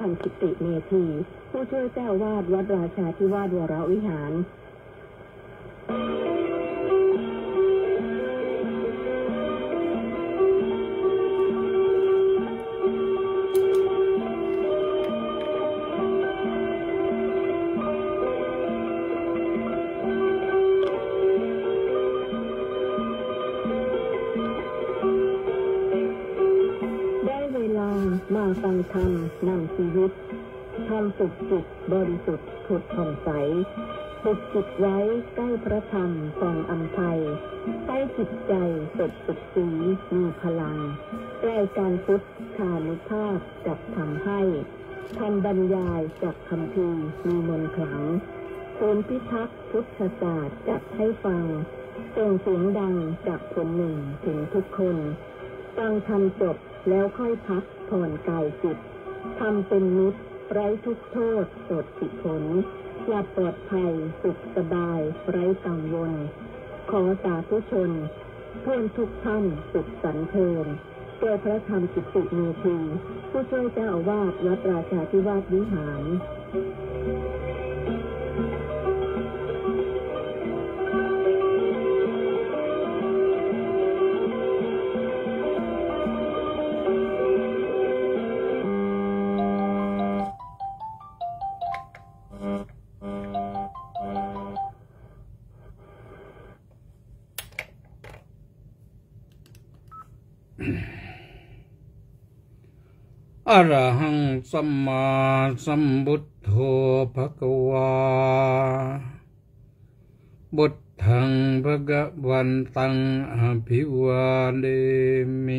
รมกิติเมธีผู้ช่วยเจ้าอาวาสวัดราชาธิวาสวรวิหารมาฟังธรรมนำชีวิตทำฝึกจิตบริสุทธิ์ผุดผ่องใสฝึกจิตไว้ใกล้พระธรรมส่องอำไพใกล้จิตใจสดสุดสีมีพลังใกล้การพุทธานุภาพจับทำให้คำบรรยายจากคำพีมีมนต์ขลังศูนย์พิทักษ์พุทธศาสตร์จัดให้ฟังส่งเสียงดังจากคนหนึ่งถึงทุกคนฟังธรรมจบแล้วค่อยพักผ่อนกายจิตทำเป็นมิตรไร้ทุกโทษโสดสิผลหลับปลอดภัยสุขสบายไร้กังวลขอสาธุชนเพื่อนทุกท่านสุขสันเทินโดยพระธรรมกิติเมธีผู้ช่วยเจ้าอาวาสวัดราชาธิวาสวิหารอะระหังสัมมาสัมพุทโธภควาบุตถังภะคะวันตังอภิวาเทมิ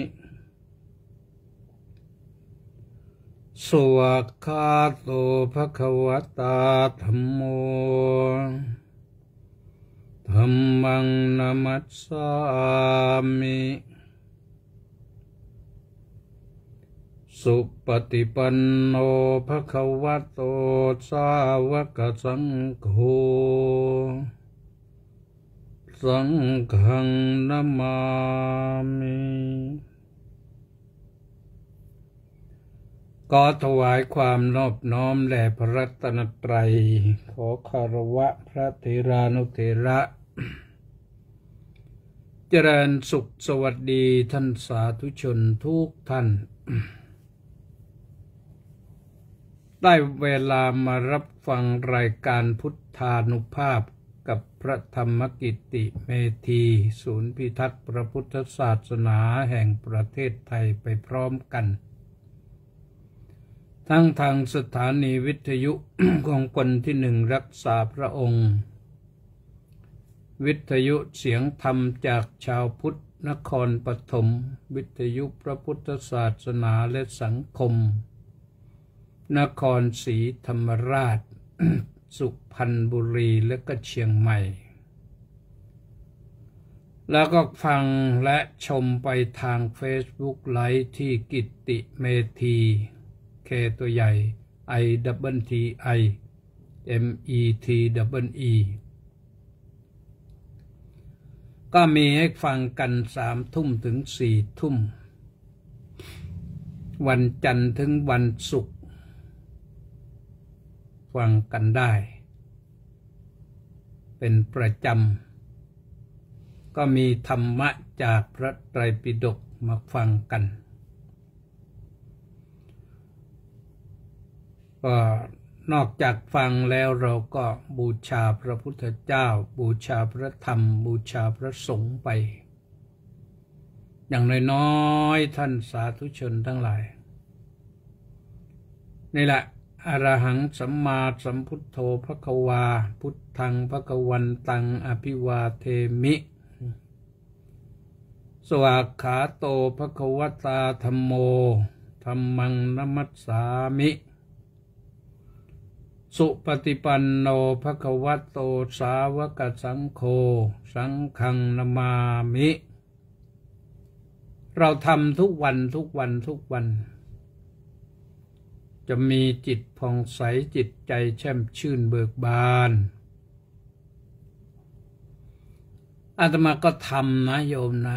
สวากขาโตภควตาธัมโมธัมมังนะมัสสามิสุปฏิปันโนภควโตสาวกสังโฆสังฆังนะมามิขอถวายความนอบน้อมแด่พระรัตนตรัยขอคารวะพระเถรานุเถระเจริญสุขสวัสดีท่านสาธุชนทุกท่านได้เวลามารับฟังรายการพุทธานุภาพกับพระธรรมกิติเมธีศูนย์พิทักษ์พระพุทธศาสนาแห่งประเทศไทยไปพร้อมกันทั้งทางสถานีวิทยุ ของคนที่หนึ่งรักษาพระองค์วิทยุเสียงธรรมจากชาวพุทธนครปฐมวิทยุพระพุทธศาสนาและสังคมนครศรีธรรมราช สุพรรณบุรีและก็เชียงใหม่แล้วก็ฟังและชมไปทาง Facebook ไลฟ์ที่กิติเมธีK ตัวใหญ่ ITTI METEE ก็มีให้ฟังกัน3 ทุ่มถึง4 ทุ่มวันจันทร์ถึงวันศุกร์ฟังกันได้เป็นประจำก็มีธรรมะจากพระไตรปิฎกมาฟังกันก็นอกจากฟังแล้วเราก็บูชาพระพุทธเจ้าบูชาพระธรรมบูชาพระสงฆ์ไปอย่างน้อยๆท่านสาธุชนทั้งหลายนี่แหละอรหังสัมมาสัมพุทโธภควาพุทธังภควันตังอภิวาเทมิสวากขาโตภควตาธัมโมธัมมังนะมัสสามิสุปฏิปันโนภควโตสาวกสังโฆสังฆังนะมามิเราทำทุกวันจะมีจิตผ่องใสจิตใจแช่มชื่นเบิกบานอาตมาก็ทำนะโยมนะ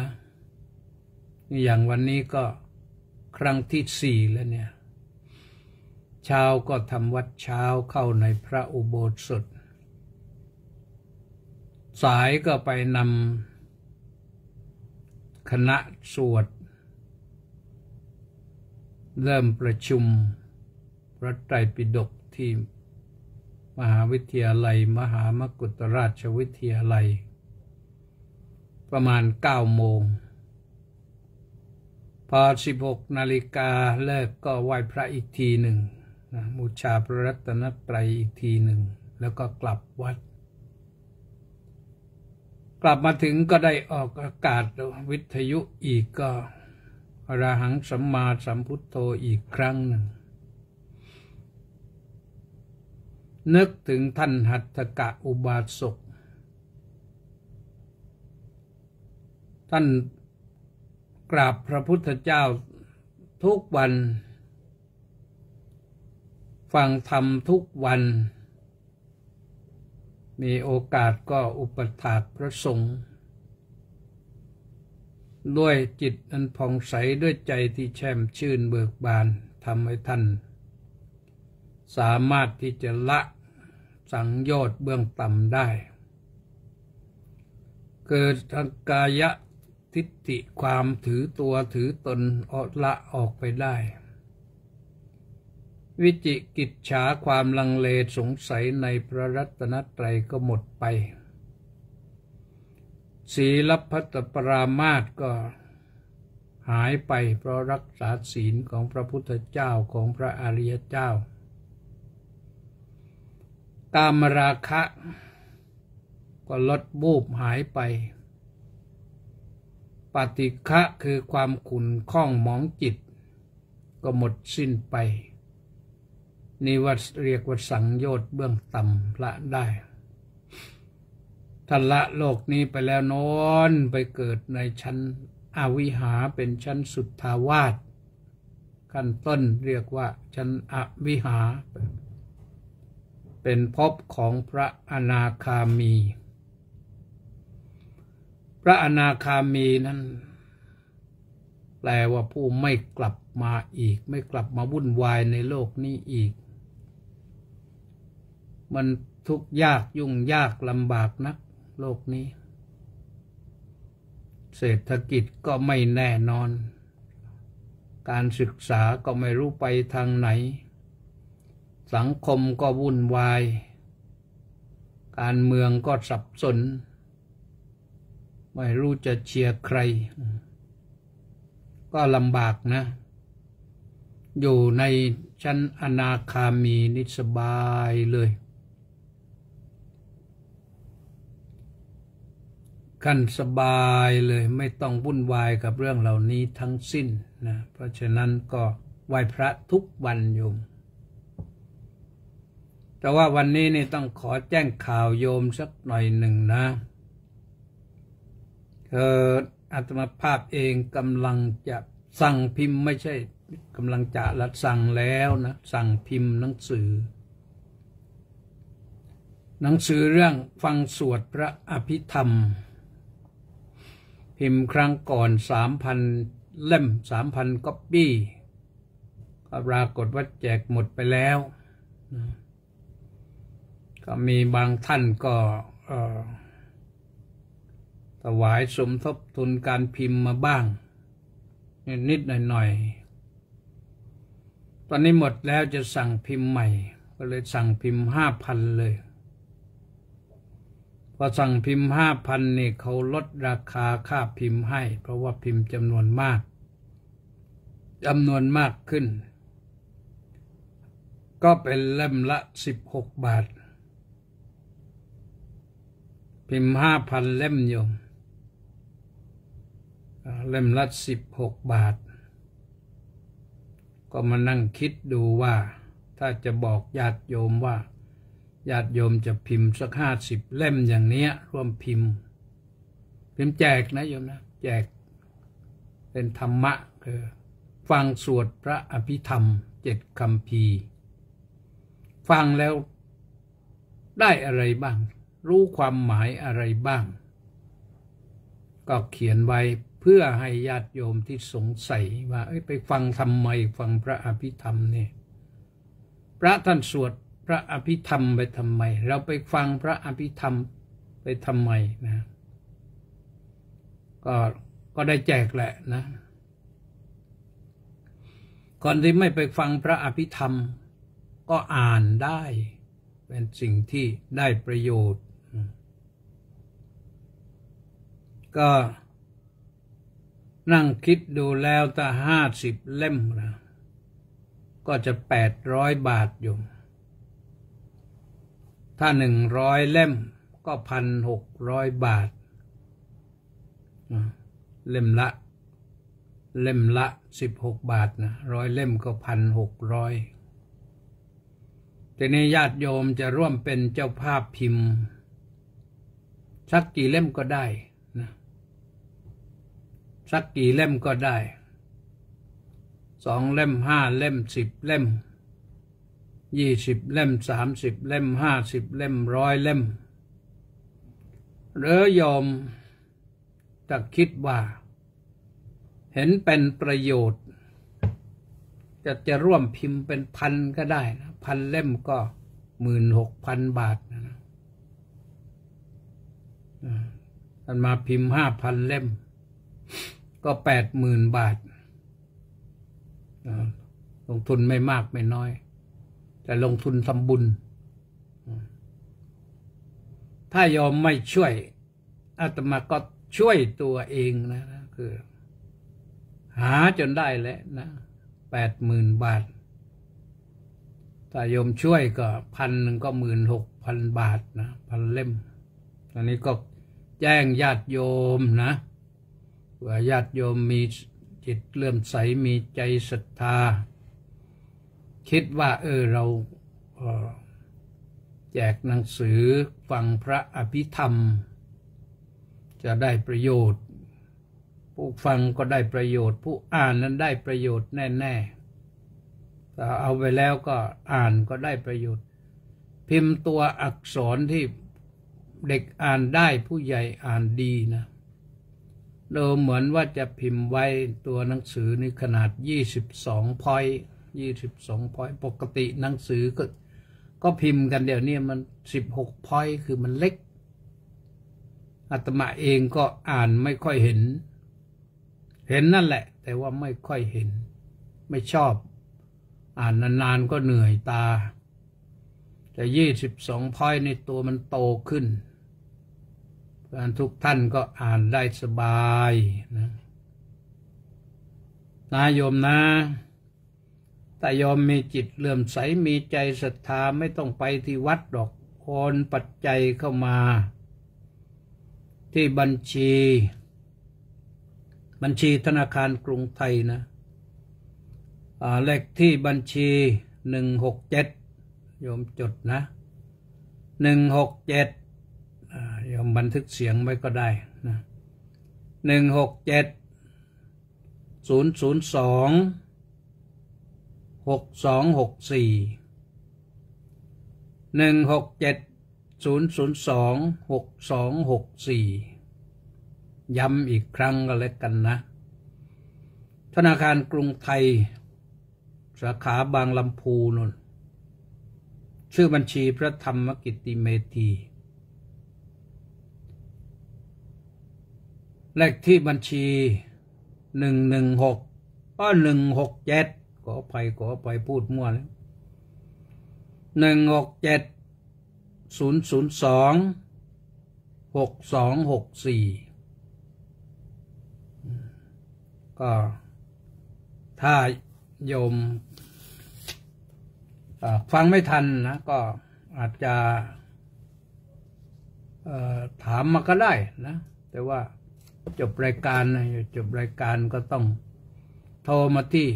อย่างวันนี้ก็ครั้งที่4แล้วเนี่ยเช้าก็ทำวัดเช้าเข้าในพระอุโบสถสายก็ไปนำคณะสวดเริ่มประชุมพระไตรปิฎกที่มหาวิทยาลัยมหามกุฏราชวิทยาลัยประมาณ9 โมงพอ16 นาฬิกาเลิกก็ไหว้พระอีกทีหนึ่งบูชาพระรัตนตรัยอีกทีหนึ่งแล้วก็กลับวัดกลับมาถึงก็ได้ออกอากาศวิทยุอีกก็อรหังสัมมาสัมพุทโธอีกครั้งหนึ่งนึกถึงท่านหัตถกะอุบาสกท่านกราบพระพุทธเจ้าทุกวันฟังธรรมทุกวันมีโอกาสก็อุปถากพระสงฆ์ด้วยจิตอันผ่องใสด้วยใจที่แช่มชื่นเบิกบานทำให้ท่านสามารถที่จะละสังโยชน์เบื้องต่ำได้เกิดทังกายทิฏฐิความถือตัวถือตนละออกไปได้วิจิกิจฉาความลังเลสงสัยในพระรัตนตรัยก็หมดไปศีลพัตปรามาสก็หายไปเพราะรักษาศีลของพระพุทธเจ้าของพระอริยเจ้ากามราคะก็ลดบูบหายไปปฏิฆะคือความขุ่นข้องหมองจิตก็หมดสิ้นไปนี่ว่าเรียกว่าสังโยชน์เบื้องต่ำละได้ท่านละโลกนี้ไปแล้วโน้นไปเกิดในชั้นอวิหาเป็นชั้นสุทธาวาสขั้นต้นเรียกว่าชั้นอวิหาเป็นภพของพระอนาคามีพระอนาคามีนั้นแปลว่าผู้ไม่กลับมาอีกไม่กลับมาวุ่นวายในโลกนี้อีกมันทุกข์ยากยุ่งยากลำบากนักโลกนี้เศรษฐกิจก็ไม่แน่นอนการศึกษาก็ไม่รู้ไปทางไหนสังคมก็วุ่นวายการเมืองก็สับสนไม่รู้จะเชียร์ใครก็ลำบากนะอยู่ในชั้นอนาคามีนิสบายเลยขั้นสบายเลยไม่ต้องวุ่นวายกับเรื่องเหล่านี้ทั้งสิ้นนะเพราะฉะนั้นก็ไหว้พระทุกวันโยมแต่ว่าวันนี้นี่ต้องขอแจ้งข่าวโยมสักหน่อยหนึ่งนะอาตมาภาพเองกำลังจะสั่งพิมพ์ไม่ใช่กำลังจะละสั่งแล้วนะสั่งพิมพ์หนังสือเรื่องฟังสวดพระอภิธรรมพิมพ์ครั้งก่อน 3,000 เล่ม 3,000 ก๊อปปี้ก็ปรากฏว่าแจกหมดไปแล้วก็มีบางท่านก็ถวายสมทบทุนการพิมพ์มาบ้างนิดๆหน่อยๆตอนนี้หมดแล้วจะสั่งพิมพ์ใหม่ก็เลยสั่งพิมพ์ 5,000 เลยพอสั่งพิมพ์ 5,000 นี่เขาลดราคาค่าพิมพ์ให้เพราะว่าพิมพ์จำนวนมากขึ้นก็เป็นเล่มละ16 บาทพิมพ์ 5,000 เล่มโยมเล่มละ16 บาทก็มานั่งคิดดูว่าถ้าจะบอกญาติโยมว่าญาติโยมจะพิมพ์สัก50 เล่มอย่างเนี้ยร่วมพิมพ์แจกนะโยมนะแจกเป็นธรรมะคือฟังสวดพระอภิธรรม7 คัมภีร์ฟังแล้วได้อะไรบ้างรู้ความหมายอะไรบ้างก็เขียนไว้เพื่อให้ญาติโยมที่สงสัยว่าไปฟังทำไมฟังพระอภิธรรมเนี่ยพระท่านสวดพระอภิธรรมไปทำไมเราไปฟังพระอภิธรรมไปทำไมนะก็ได้แจกแหละนะคนที่ไม่ไปฟังพระอภิธรรมก็อ่านได้เป็นสิ่งที่ได้ประโยชน์ก็นั่งคิดดูแล้วถ้า50 เล่มนะก็จะ800 บาทอยู่ถ้า100 เล่มก็1,600 บาทเล่มละ16 บาทนะ100 เล่มก็1,600ทีนี้ญาติโยมจะร่วมเป็นเจ้าภาพพิมพ์สักกี่เล่มก็ได้นะสักกี่เล่มก็ได้2 เล่ม5 เล่ม10 เล่ม20 เล่ม30 เล่ม50 เล่ม100 เล่มหรือโยมถ้าคิดว่าเห็นเป็นประโยชน์จะร่วมพิมพ์เป็นพันก็ได้นะ1,000 เล่มก็ 16,000 บาทนะท่านมาพิมพ์ 5,000 เล่มก็ 80,000 บาทลงทุนไม่มากไม่น้อยแต่ลงทุนทำบุญถ้ายอมไม่ช่วยอาตมาก็ช่วยตัวเองนะคือหาจนได้แหละนะ 80,000 บาทถ้าโยมช่วยก็1,000ก็ 16,000 บาทนะ1,000 เล่มอันนี้ก็แจ้งญาติโยมนะว่าญาติโยมมีจิตเลื่อมใสมีใจศรัทธาคิดว่าเราแจกหนังสือฟังพระอภิธรรมจะได้ประโยชน์ผู้ฟังก็ได้ประโยชน์ผู้อ่านนั้นได้ประโยชน์แน่ๆถ้าเอาไปแล้วก็อ่านก็ได้ประโยชน์พิมพ์ตัวอักษรที่เด็กอ่านได้ผู้ใหญ่อ่านดีนะเราเหมือนว่าจะพิมพ์ไว้ตัวหนังสือนี่ขนาด22 พอยต์22 พอยต์ปกติหนังสือก็พิมพ์กันเดี๋ยวนี้มัน16 พอยต์คือมันเล็กอาตมาเองก็อ่านไม่ค่อยเห็นนั่นแหละแต่ว่าไม่ค่อยเห็นไม่ชอบอ่านนานๆก็เหนื่อยตาแต่22 พอยต์ในตัวมันโตขึ้นทุกท่านก็อ่านได้สบายนะโยมนะแต่โยมมีจิตเลื่อมใสมีใจศรัทธาไม่ต้องไปที่วัดดอกโอนปัจจัยเข้ามาที่บัญชีธนาคารกรุงไทยนะเลขที่บัญชี167โยมจดนะ167โยมบันทึกเสียงไว้ก็ได้นะ167-002-6264ย้ำอีกครั้งก็แล้วกันนะธนาคารกรุงไทยสาขาบางลำพูนนชื่อบัญชีพระธรรมกิตติเมธีเลขที่บัญชี167ขออภัยพูดมั่วแล้ว167-002-6264ก็ถ้าโยมฟังไม่ทันนะก็อาจจะถามมาก็ได้นะแต่ว่าจบรายการก็ต้องโทรมาที่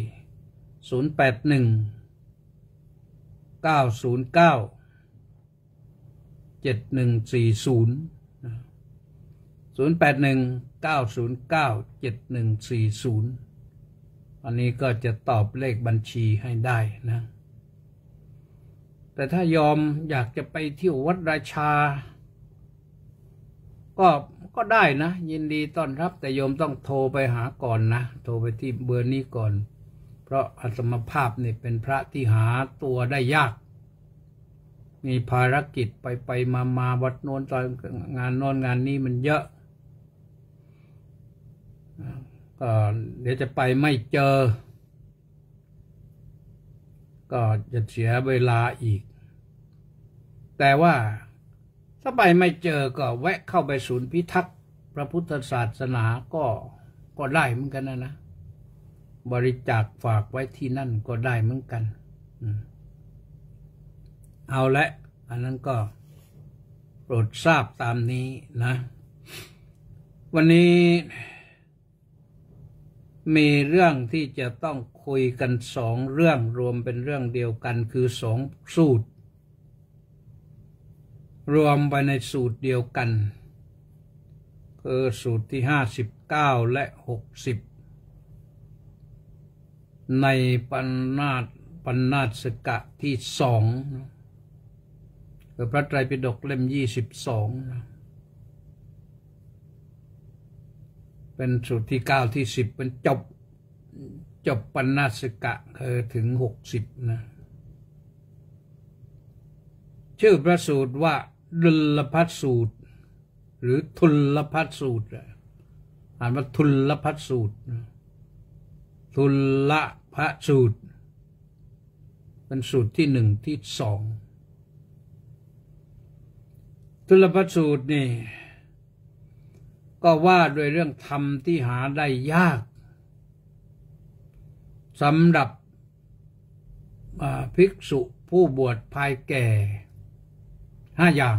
081-909-7140 อันนี้ก็จะตอบเลขบัญชีให้ได้นะแต่ถ้ายอมอยากจะไปเที่ยววัดราชาก็ได้นะยินดีต้อนรับแต่โยมต้องโทรไปหาก่อนนะโทรไปที่เบอร์นี้ก่อนเพราะอาตมภาพนี่เป็นพระที่หาตัวได้ยากมีภารกิจไปมาวัดโน้นตอนงานโน้นงานนี้มันเยอะก็เดี๋ยวจะไปไม่เจอก็จะเสียเวลาอีกแต่ว่าถ้าไปไม่เจอก็แวะเข้าไปศูนย์พิทักษ์พระพุทธศาสนาก็ได้เหมือนกันนะบริจาคฝากไว้ที่นั่นก็ได้เหมือนกันเอาละอันนั้นก็โปรดทราบตามนี้นะวันนี้มีเรื่องที่จะต้องคุยกัน2 เรื่องรวมเป็นเรื่องเดียวกันคือ2 สูตรรวมไปในสูตรเดียวกันคือสูตรที่59และ60ในปัณณาสกะที่2คือพระไตรปิฎกเล่ม22เป็นสูตรที่9ที่10เป็นจบปัณณาสกะคือถึง60นะชื่อพระสูตรว่าดุลพัสสูตรหรือทุลพัสสูตรอ่านว่าทุลพัสสูตรทุลพสูตรเป็นสูตรที่1ที่2ทุลพสูตรนี่ก็ว่าด้วยเรื่องธรรมที่หาได้ยากสำหรับภิกษุผู้บวชภายแก่5 อย่าง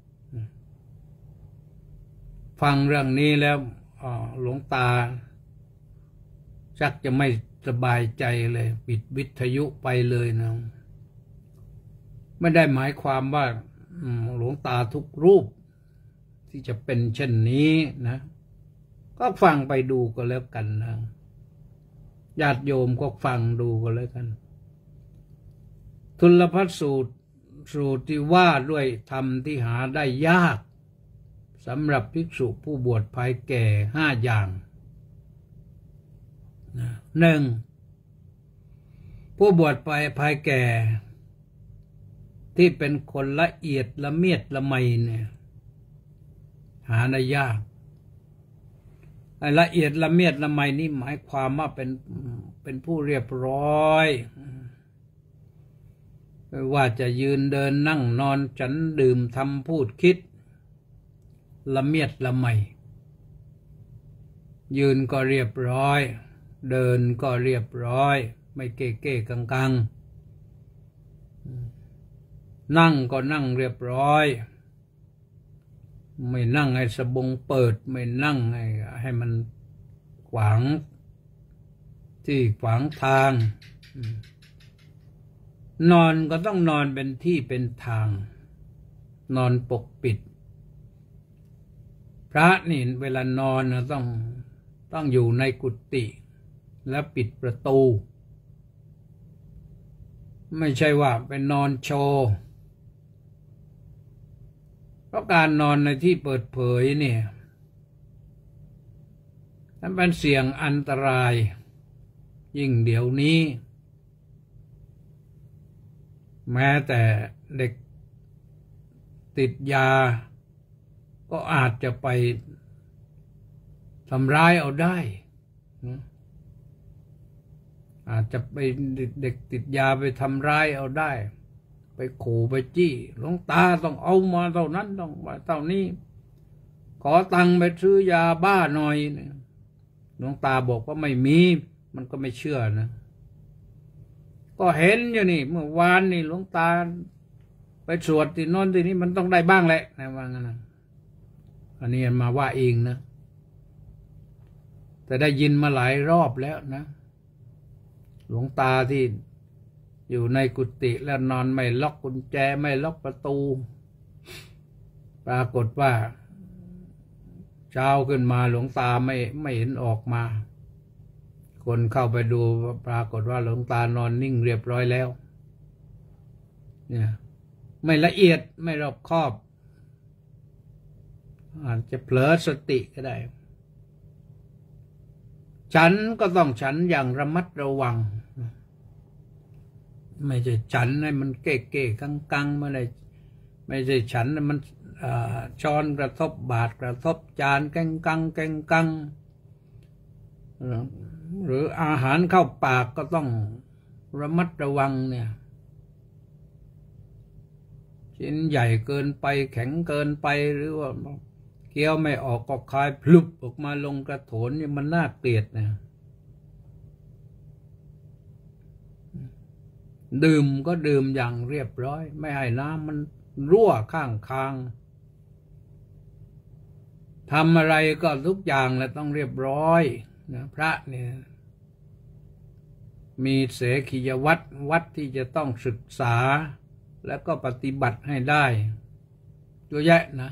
ฟังเรื่องนี้แล้วหลวงตาชักจะไม่สบายใจเลยปิดวิทยุไปเลยนะไม่ได้หมายความว่าหลวงตาทุกรูปที่จะเป็นเช่นนี้นะก็ฟังไปดูก็แล้วกันนะญาติโยมก็ฟังดูก็แล้วกันทุลพัสสูตรที่ว่าด้วยธรรมที่หาได้ยากสำหรับภิกษุผู้บวชภายแก่5 อย่าง1ผู้บวชภายแก่ที่เป็นคนละเอียดละเมียดละไมเนี่ยหาได้ยากละเอียดละเมียดละไมนี่หมายความว่าเป็นผู้เรียบร้อยไม่ว่าจะยืนเดินนั่งนอนฉันดื่มทำพูดคิดละเมียดละไมยืนก็เรียบร้อยเดินก็เรียบร้อยไม่เก้ๆกังๆนั่งก็นั่งเรียบร้อยไม่นั่งให้สบงเปิดไม่นั่งให้มันขวางที่ขวางทางนอนก็ต้องนอนเป็นที่เป็นทางนอนปกปิดพระนี่เวลานอนต้องอยู่ในกุฏิและปิดประตูไม่ใช่ว่าไปนอนโชว์เพราะการนอนในที่เปิดเผยเนี่ยมันเป็นเสี่ยงอันตรายยิ่งเดี๋ยวนี้แม้แต่เด็กติดยาก็อาจจะไปทำร้ายเอาได้อาจจะไปเด็กติดยาไปทำร้ายเอาได้ไปขู่ไปจี้หลวงตาต้องเอามาเท่านั้นต้องมาเท่านี้ขอตังค์ไปซื้อยาบ้าหน่อยหลวงตาบอกว่าไม่มีมันก็ไม่เชื่อนะก็เห็นอยู่นี่เมื่อวานนี่หลวงตาไปสวดที่โน่นที่นี้มันต้องได้บ้างแหละนะว่างั้นนะอันนี้มาว่าเองนะแต่ได้ยินมาหลายรอบแล้วนะหลวงตาที่อยู่ในกุฏิแล้วนอนไม่ล็อกกุญแจไม่ล็อกประตูปรากฏว่าเช้าขึ้นมาหลวงตาไม่เห็นออกมาคนเข้าไปดูปรากฏว่าหลวงตานอนนิ่งเรียบร้อยแล้วเนี่ยไม่ละเอียดไม่รอบคอบอาจจะเผลอสติก็ได้ฉันก็ต้องฉันอย่างระมัดระวังไม่ใช่ฉันให้มันเก้เก้กังกังไม่ใช่ฉันมันช้อนกระทบบาตรกระทบจานแกงกังแกงกังหรืออาหารเข้าปากก็ต้องระมัดระวังเนี่ยชิ้นใหญ่เกินไปแข็งเกินไปหรือว่าเคี้ยวไม่ออกก็คายพลุบออกมาลงกระโถนนี่มันน่าเกลียดนะดื่มก็ดื่มอย่างเรียบร้อยไม่ให้น้ำมันรั่วข้างคางทำอะไรก็ทุกอย่างแหละต้องเรียบร้อยนะพระเนี่ยมีเสขียวัดที่จะต้องศึกษาแล้วก็ปฏิบัติให้ได้เยอะแยะนะ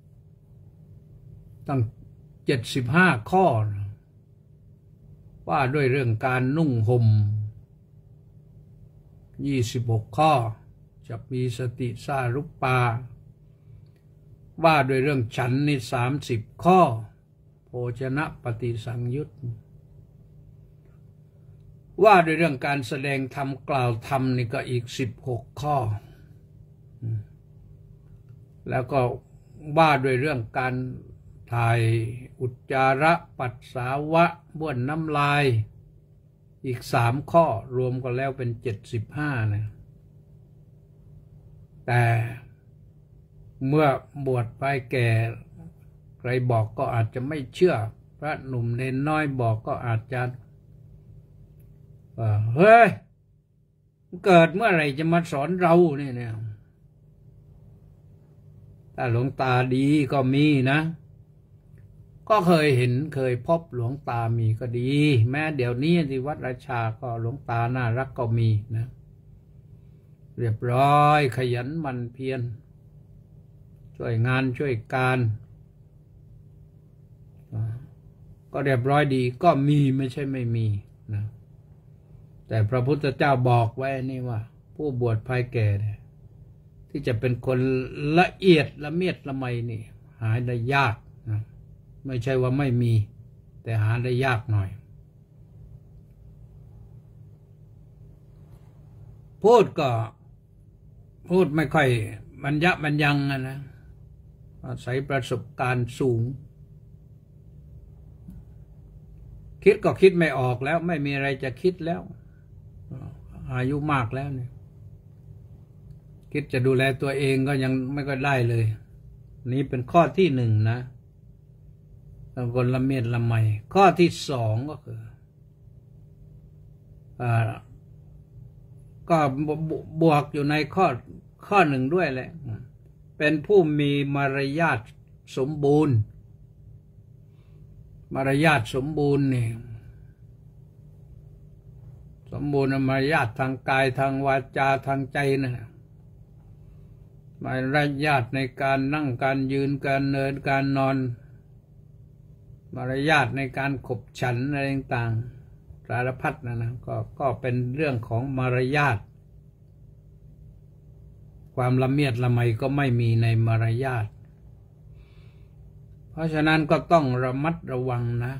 ตั้ง75 ข้อว่าด้วยเรื่องการนุ่งห่ม26 ข้อจะมีสติสารุปปาว่าด้วยเรื่องฉันนี่30 ข้อโภชนะปฏิสังยุตว่าด้วยเรื่องการแสดงธรรมกล่าวธรรมนี่ก็อีก16 ข้อแล้วก็ว่าด้วยเรื่องการถ่ายอุจจาระปัสสาวะบ้วนน้ำลายอีก3 ข้อรวมกันแล้วเป็น75นะแต่เมื่อบวชไปแก่ใครบอกก็อาจจะไม่เชื่อพระหนุ่มเนนน้อยบอกก็อาจจะเฮ้ยเกิดเมื่อไหร่จะมาสอนเราเนี่ยถ้าหลวงตาดีก็มีนะก็เคยเห็นเคยพบหลวงตามีก็ดีแม้เดี๋ยวนี้ที่วัดราชาก็หลวงตาน่ารักก็มีนะเรียบร้อยขยันหมั่นเพียรช่วยงานช่วยการก็เรียบร้อยดีก็มีไม่ใช่ไม่มีนะแต่พระพุทธเจ้าบอกไว้นี่ว่าผู้บวชภายแก่ที่จะเป็นคนละเอียดละเมียดละไมนี่หาได้ยากนะไม่ใช่ว่าไม่มีแต่หาได้ยากหน่อยพูดก็พูดไม่ค่อยบรรยังนะอาศัยประสบการณ์สูงคิดก็คิดไม่ออกแล้วไม่มีอะไรจะคิดแล้วอายุมากแล้วเนี่ยคิดจะดูแลตัวเองก็ยังไม่ก็ได้เลยนี่เป็นข้อที่1นะคนละเมียดละไมข้อที่2ก็คือก็บวกอยู่ในข้อ1ด้วยแหละเป็นผู้มีมารยาทสมบูรณ์มารยาทสมบูรณ์นี่สมบูรณ์มารยาททางกายทางวาจาทางใจนะมารยาทในการนั่งการยืนการเดินการนอนมารยาทในการขบฉันอะไรต่างๆสารพัดนะก็เป็นเรื่องของมารยาทความละเมียดละไมก็ไม่มีในมารยาทเพราะฉะนั้นก็ต้องระมัดระวังนะ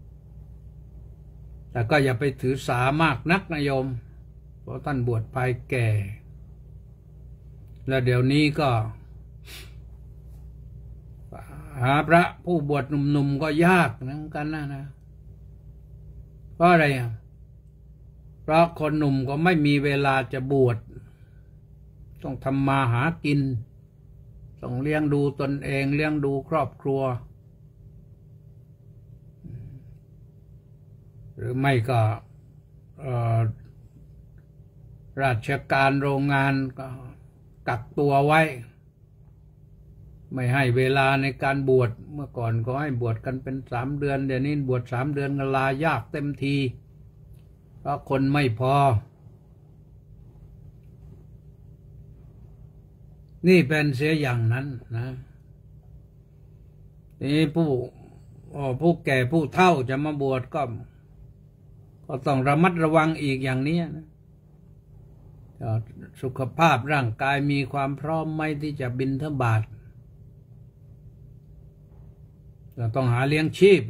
แต่ก็อย่าไปถือสามากนักนะโยมเพราะท่านบวชภายแก่แล้วเดี๋ยวนี้ก็หาพระผู้บวชหนุ่มๆก็ยากนะกันนะเพราะอะไรเพราะคนหนุ่มก็ไม่มีเวลาจะบวชต้องทำมาหากินต้องเลี้ยงดูตนเองเลี้ยงดูครอบครัวหรือไม่ก็ราชการโรงงานก็กักตัวไว้ไม่ให้เวลาในการบวชเมื่อก่อนก็ให้บวชกันเป็น3 เดือนเดี๋ยวนี้บวช3 เดือนก็ลายากเต็มทีเพราะคนไม่พอนี่เป็นเสียอย่างนั้นนะนี่ผู้แก่ผู้เฒ่าจะมาบวชก็ต้องระมัดระวังอีกอย่างนี้นะสุขภาพร่างกายมีความพร้อมไหมที่จะบิณฑบาตต้องหาเลี้ยงชีพ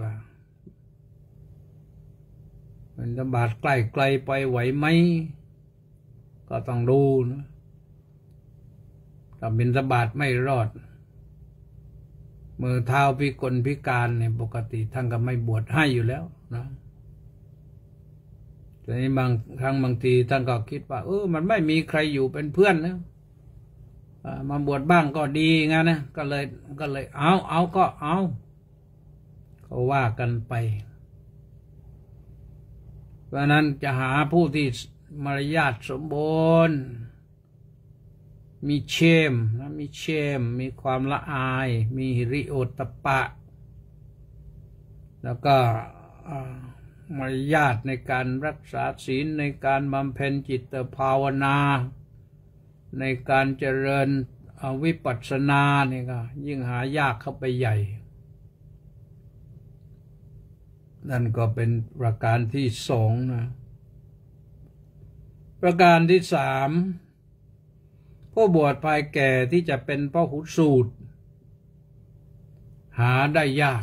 บิณฑบาตใกล้ไกลไปไหวไหมก็ต้องดูนะถ้าบิณฑบาตไม่รอดมือเท้าพิกลพิการเนี่ยปกติท่านก็ไม่บวชให้อยู่แล้วนะแต่นี้บางครั้งบางทีท่านก็คิดว่ามันไม่มีใครอยู่เป็นเพื่อนนะมาบวชบ้างก็ดีงั้นนะก็เลยเอาก็ว่ากันไปเพราะนั้นจะหาผู้ที่มารยาทสมบูรณ์มีเชมนะมีความละอายมีหิริโอตตัปปะแล้วก็มารยาทในการรักษาศีลในการบำเพ็ญจิตภาวนาในการเจริญวิปัสสนาเนี่ยก็ยิ่งหายากเข้าไปใหญ่นั่นก็เป็นประการที่สองนะประการที่สามผู้บวชภายแก่ที่จะเป็นพหุสูตรหาได้ยาก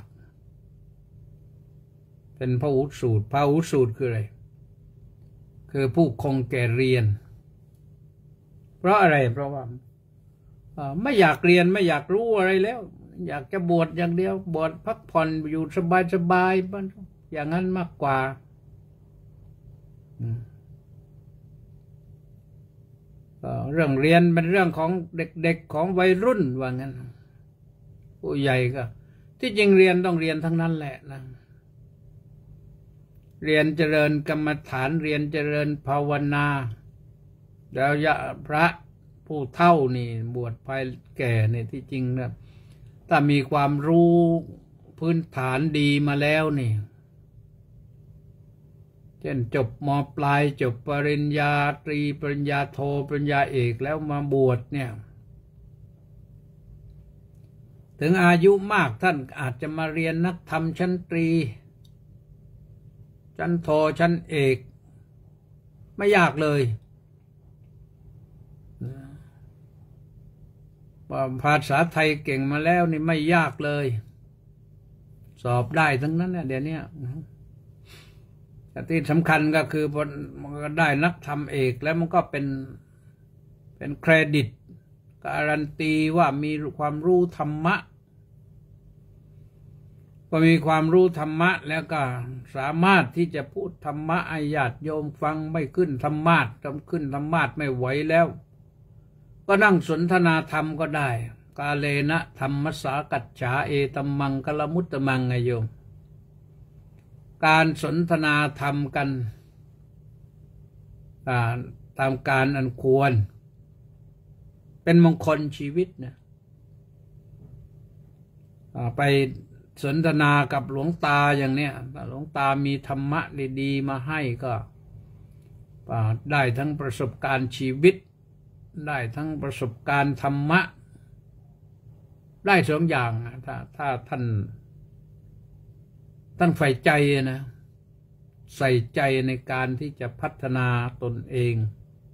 เป็นพหุสูตรคืออะไรคือผู้คงแก่เรียนเพราะอะไรเพราะว่าไม่อยากเรียนไม่อยากรู้อะไรแล้วอยากจะบวชอย่างเดียวบวชพักผ่อนอยู่สบายอย่างนั้นมากกว่าเรื่องเรียนเป็นเรื่องของเด็กของวัยรุ่นว่างั้นผู้ใหญ่ก็ที่จริงเรียนต้องเรียนทั้งนั้นแหละนะเรียนเจริญกรรมฐานเรียนเจริญภาวนาแล้วพระผู้เฒ่านี่บวชภายแก่เนี่ยที่จริงนะถ้ามีความรู้พื้นฐานดีมาแล้วนี่เช่นจบม.ปลายจบปริญญาตรีปริญญาโทปริญญาเอกแล้วมาบวชเนี่ยถึงอายุมากท่านอาจจะมาเรียนนักธรรมชั้นตรีชั้นโทชั้นเอกไม่ยากเลยภาษาไทยเก่งมาแล้วนี่ไม่ยากเลยสอบได้ทั้งนั้นเนี่ยเดี๋ยวนี้แต่ที่สำคัญก็คือพอมันก็ได้นักธรรมเอกแล้วมันก็เป็นเครดิตการันตีว่ามีความรู้ธรรมะพอมีความรู้ธรรมะแล้วก็สามารถที่จะพูดธรรมะให้ญาติโยมฟังไม่ขึ้นธรรมาสขึ้นธรรมาสไม่ไหวแล้วก็นั่งสนทนาธรรมก็ได้กาเลนะธรรมสากัจฉาเอตัมมังกลมุตตมังไงโยมการสนทนาธรรมกันตามการอันควรเป็นมงคลชีวิตนะไปสนทนากับหลวงตาอย่างเนี้ยหลวงตามีธรรมะดีๆมาให้ก็ได้ทั้งประสบการณ์ชีวิตได้ทั้งประสบการณ์ธรรมะได้สองอย่างถ้าท่านใฝ่ใจนะใส่ใจในการที่จะพัฒนาตนเอง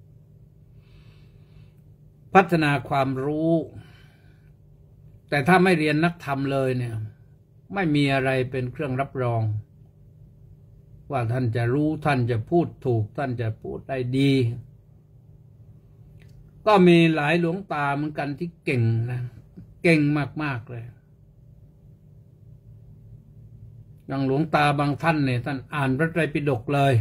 พัฒนาความรู้แต่ถ้าไม่เรียนนักธรรมเลยเนี่ยไม่มีอะไรเป็นเครื่องรับรองว่าท่านจะรู้ท่านจะพูดถูกท่านจะพูดได้ดีก็มีหลายหลวงตาเหมือนกันที่เก่งนะเก่งมากๆเลยอย่างหลวงตาบางท่านเนี่ยท่านอ่านพระไตรปิฎกเลย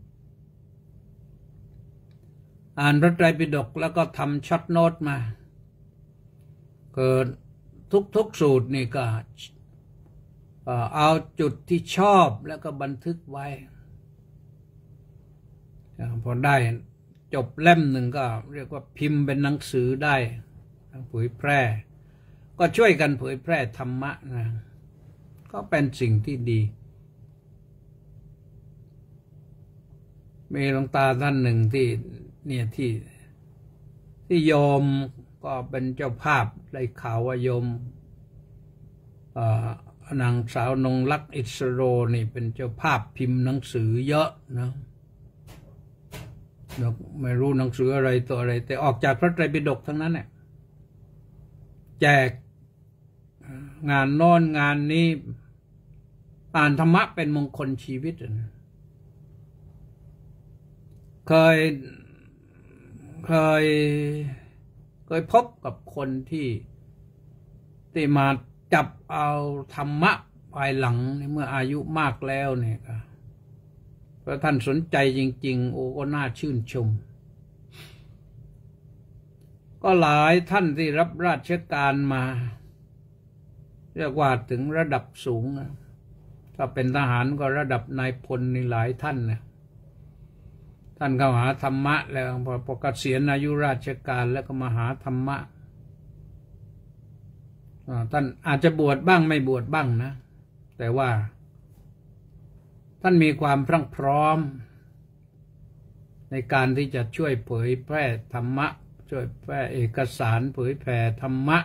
อ่านพระไตรปิฎกแล้วก็ทำช็อตโน้ตมาเกิดทุกสูตรนี่ก็เอาจุดที่ชอบแล้วก็บันทึกไว้พอได้จบเล่มหนึ่งก็เรียกว่าพิมพ์เป็นหนังสือได้เผยแพร่ก็ช่วยกันเผยแพร่ธรรมะนะก็เป็นสิ่งที่ดีมีหลวงตาท่านหนึ่งที่เนี่ยที่โยมก็เป็นเจ้าภาพได้ข่าวว่าโยมนางสาวนงลักษณ์อิสโรนี่เป็นเจ้าภาพพิมพ์หนังสือเยอะนะไม่รู้หนังสืออะไรตัวอะไรแต่ออกจากพระไตรปิฎกทั้งนั้นเนี่ยแจกงานโน้นงานนี้อ่านธรรมะเป็นมงคลชีวิตเคยเคยพบกับคนที่มาจับเอาธรรมะภายหลังเมื่ออายุมากแล้วเนี่ยเพราะท่านสนใจจริงๆโอ้ก็น่าชื่นชมก็หลายท่านที่รับราชการมาเรียกว่าถึงระดับสูงถ้าเป็นทหารก็ระดับนายพลนี่หลายท่านนะท่านเข้าหาธรรมะแล้วพอเกษียณอายุราชการแล้วก็มาหาธรรมะท่านอาจจะบวชบ้างไม่บวชบ้างนะแต่ว่าท่านมีความพรั่งพร้อมในการที่จะช่วยเผยแพร่ธรรมะช่วยแพร่เอกสารเผยแพร่ธรรมะ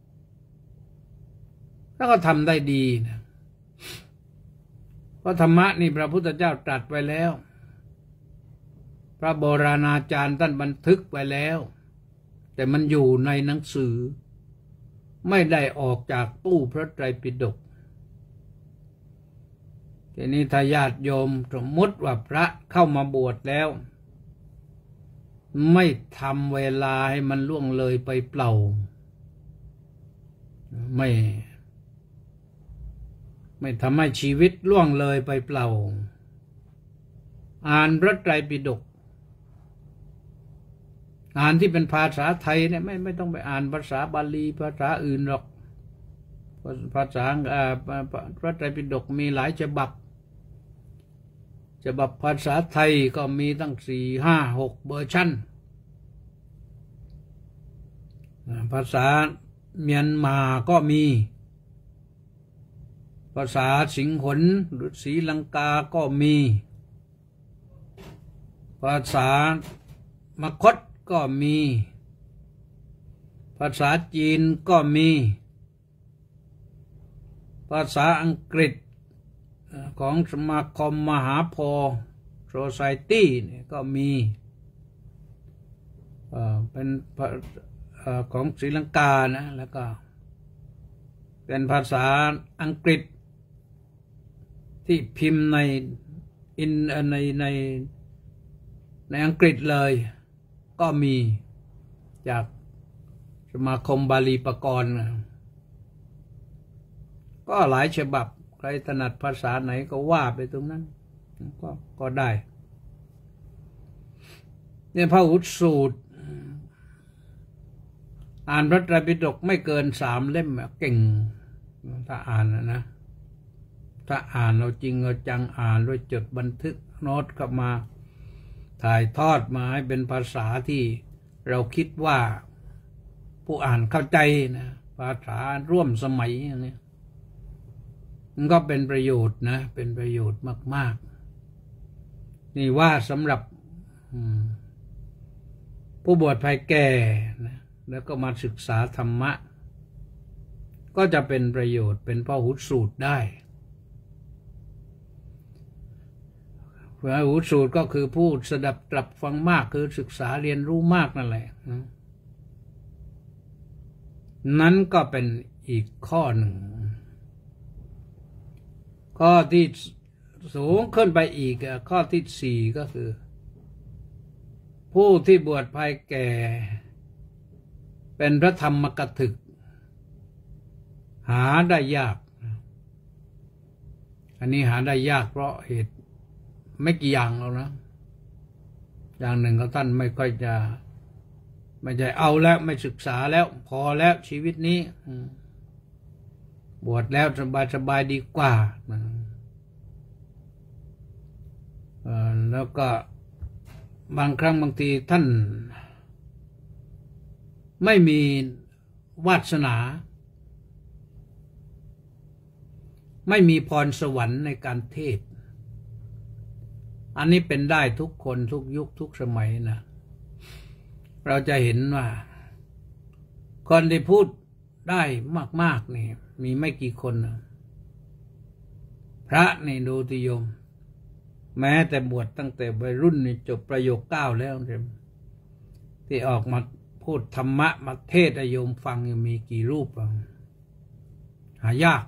แล้วก็ทำได้ดีนะเพราะธรรมะนี่พระพุทธเจ้าตรัสไว้แล้วพระโบราณอาจารย์ท่านบันทึกไว้แล้วแต่มันอยู่ในหนังสือไม่ได้ออกจากตู้พระไตรปิฎกทีนี้ถ้าญาติโยมสมมติว่าพระเข้ามาบวชแล้วไม่ทำเวลาให้มันล่วงเลยไปเปล่าไม่ทำให้ชีวิตล่วงเลยไปเปล่าอ่านพระไตรปิฎกอ่านที่เป็นภาษาไทยเนี่ยไม่ต้องไปอ่านภาษาบาลีภาษาอื่นหรอกภาษาพระไตรปิฎกมีหลายฉบับภาษาไทยก็มีตั้ง4, 5, 6เวอร์ชันภาษาเมียนมาก็มีภาษาสิงหนหรือศรีลังกาก็มีภาษามคธก็มีภาษาจีนก็มีภาษาอังกฤษของสมาคมมหาโพธิ์โซไซตี้เนี่ยก็มีเป็นของศรีลังกานะแล้วก็เป็นภาษาอังกฤษที่พิมพ์ในอังกฤษเลยก็มีจากสมาคมบาลีปกรณ์ก็หลายฉบับใครถนัดภาษาไหนก็ว่าไปตรงนั้นก็ได้เนี่ยพระหุสูตรอ่านพระไตรปิฎกไม่เกิน3 เล่มเก่งถ้าอ่านนะถ้าอ่านเราจริงเราจังอ่านด้วยจดบันทึกโน้ตกลับมาถ่ายทอดมาให้เป็นภาษาที่เราคิดว่าผู้อ่านเข้าใจนะภาษาร่วมสมัยอย่างนี้มันก็เป็นประโยชน์นะเป็นประโยชน์มากๆนี่ว่าสำหรับผู้บวชภายแก่นะแล้วก็มาศึกษาธรรมะก็จะเป็นประโยชน์เป็นพหุสูตรได้พหุสูตรก็คือผู้สดับตรับฟังมากคือศึกษาเรียนรู้มากนั่นแหละนั้นก็เป็นอีกข้อหนึ่งข้อที่สูงขึ้นไปอีกข้อที่4ก็คือผู้ที่บวชภายแก่เป็นพระธรรมกถึกหาได้ยากอันนี้หาได้ยากเพราะเหตุไม่กี่อย่างแล้วนะอย่างหนึ่งก็ท่านไม่ค่อยจะไม่ใช่เอาแล้วไม่ศึกษาแล้วพอแล้วชีวิตนี้บวชแล้วสบายดีกว่าแล้วก็บางครั้งบางทีท่านไม่มีวาสนาไม่มีพรสวรรค์ในการเทศน์อันนี้เป็นได้ทุกคนทุกยุคทุกสมัยนะเราจะเห็นว่าคนที่พูดได้มากๆนี่มีไม่กี่คนนะพระนี่ดูติโยมแม้แต่บวชตั้งแต่วัยรุ่นนี่จบประโยค9แล้วที่ออกมาพูดธรรมะมาเทศน์ให้โยมฟังมีกี่รูปหายาก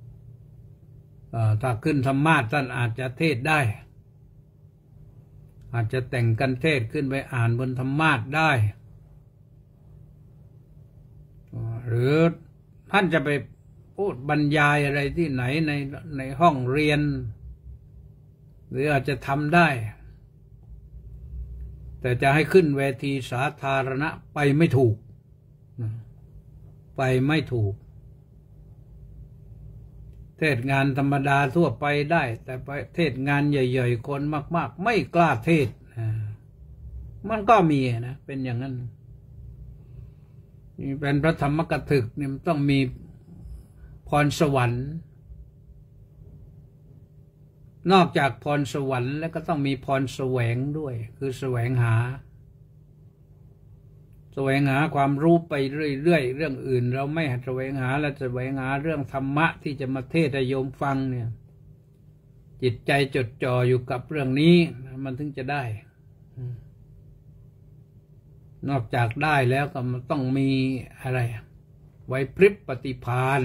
ถ้าขึ้นธรรมะท่านอาจจะเทศน์ได้อาจจะแต่งกันเทศขึ้นไปอ่านบนธรรมาสน์ได้หรือท่านจะไปพูดบรรยายอะไรที่ไหนในห้องเรียนหรืออาจจะทำได้แต่จะให้ขึ้นเวทีสาธารณะไปไม่ถูกไปไม่ถูกเทศงานธรรมดาทั่วไปได้แต่ไปเทศงานใหญ่ๆคนมากๆไม่กล้าเทศมันก็มีนะเป็นอย่างนั้นนี่เป็นพระธรรมกถึกเนี่ยมันต้องมีพรสวรรค์นอกจากพรสวรรค์แล้วก็ต้องมีพรแสวงด้วยคือแสวงหาความรู้ไปเรื่อยๆเรื่องอื่นเราไม่แสวงหาเราแสวงหาเรื่องธรรมะที่จะมาเทศให้โยมฟังเนี่ยจิตใจจดจ่ออยู่กับเรื่องนี้มันถึงจะได้นอกจากได้แล้วก็มันต้องมีอะไรไหวพริบปฏิภาณ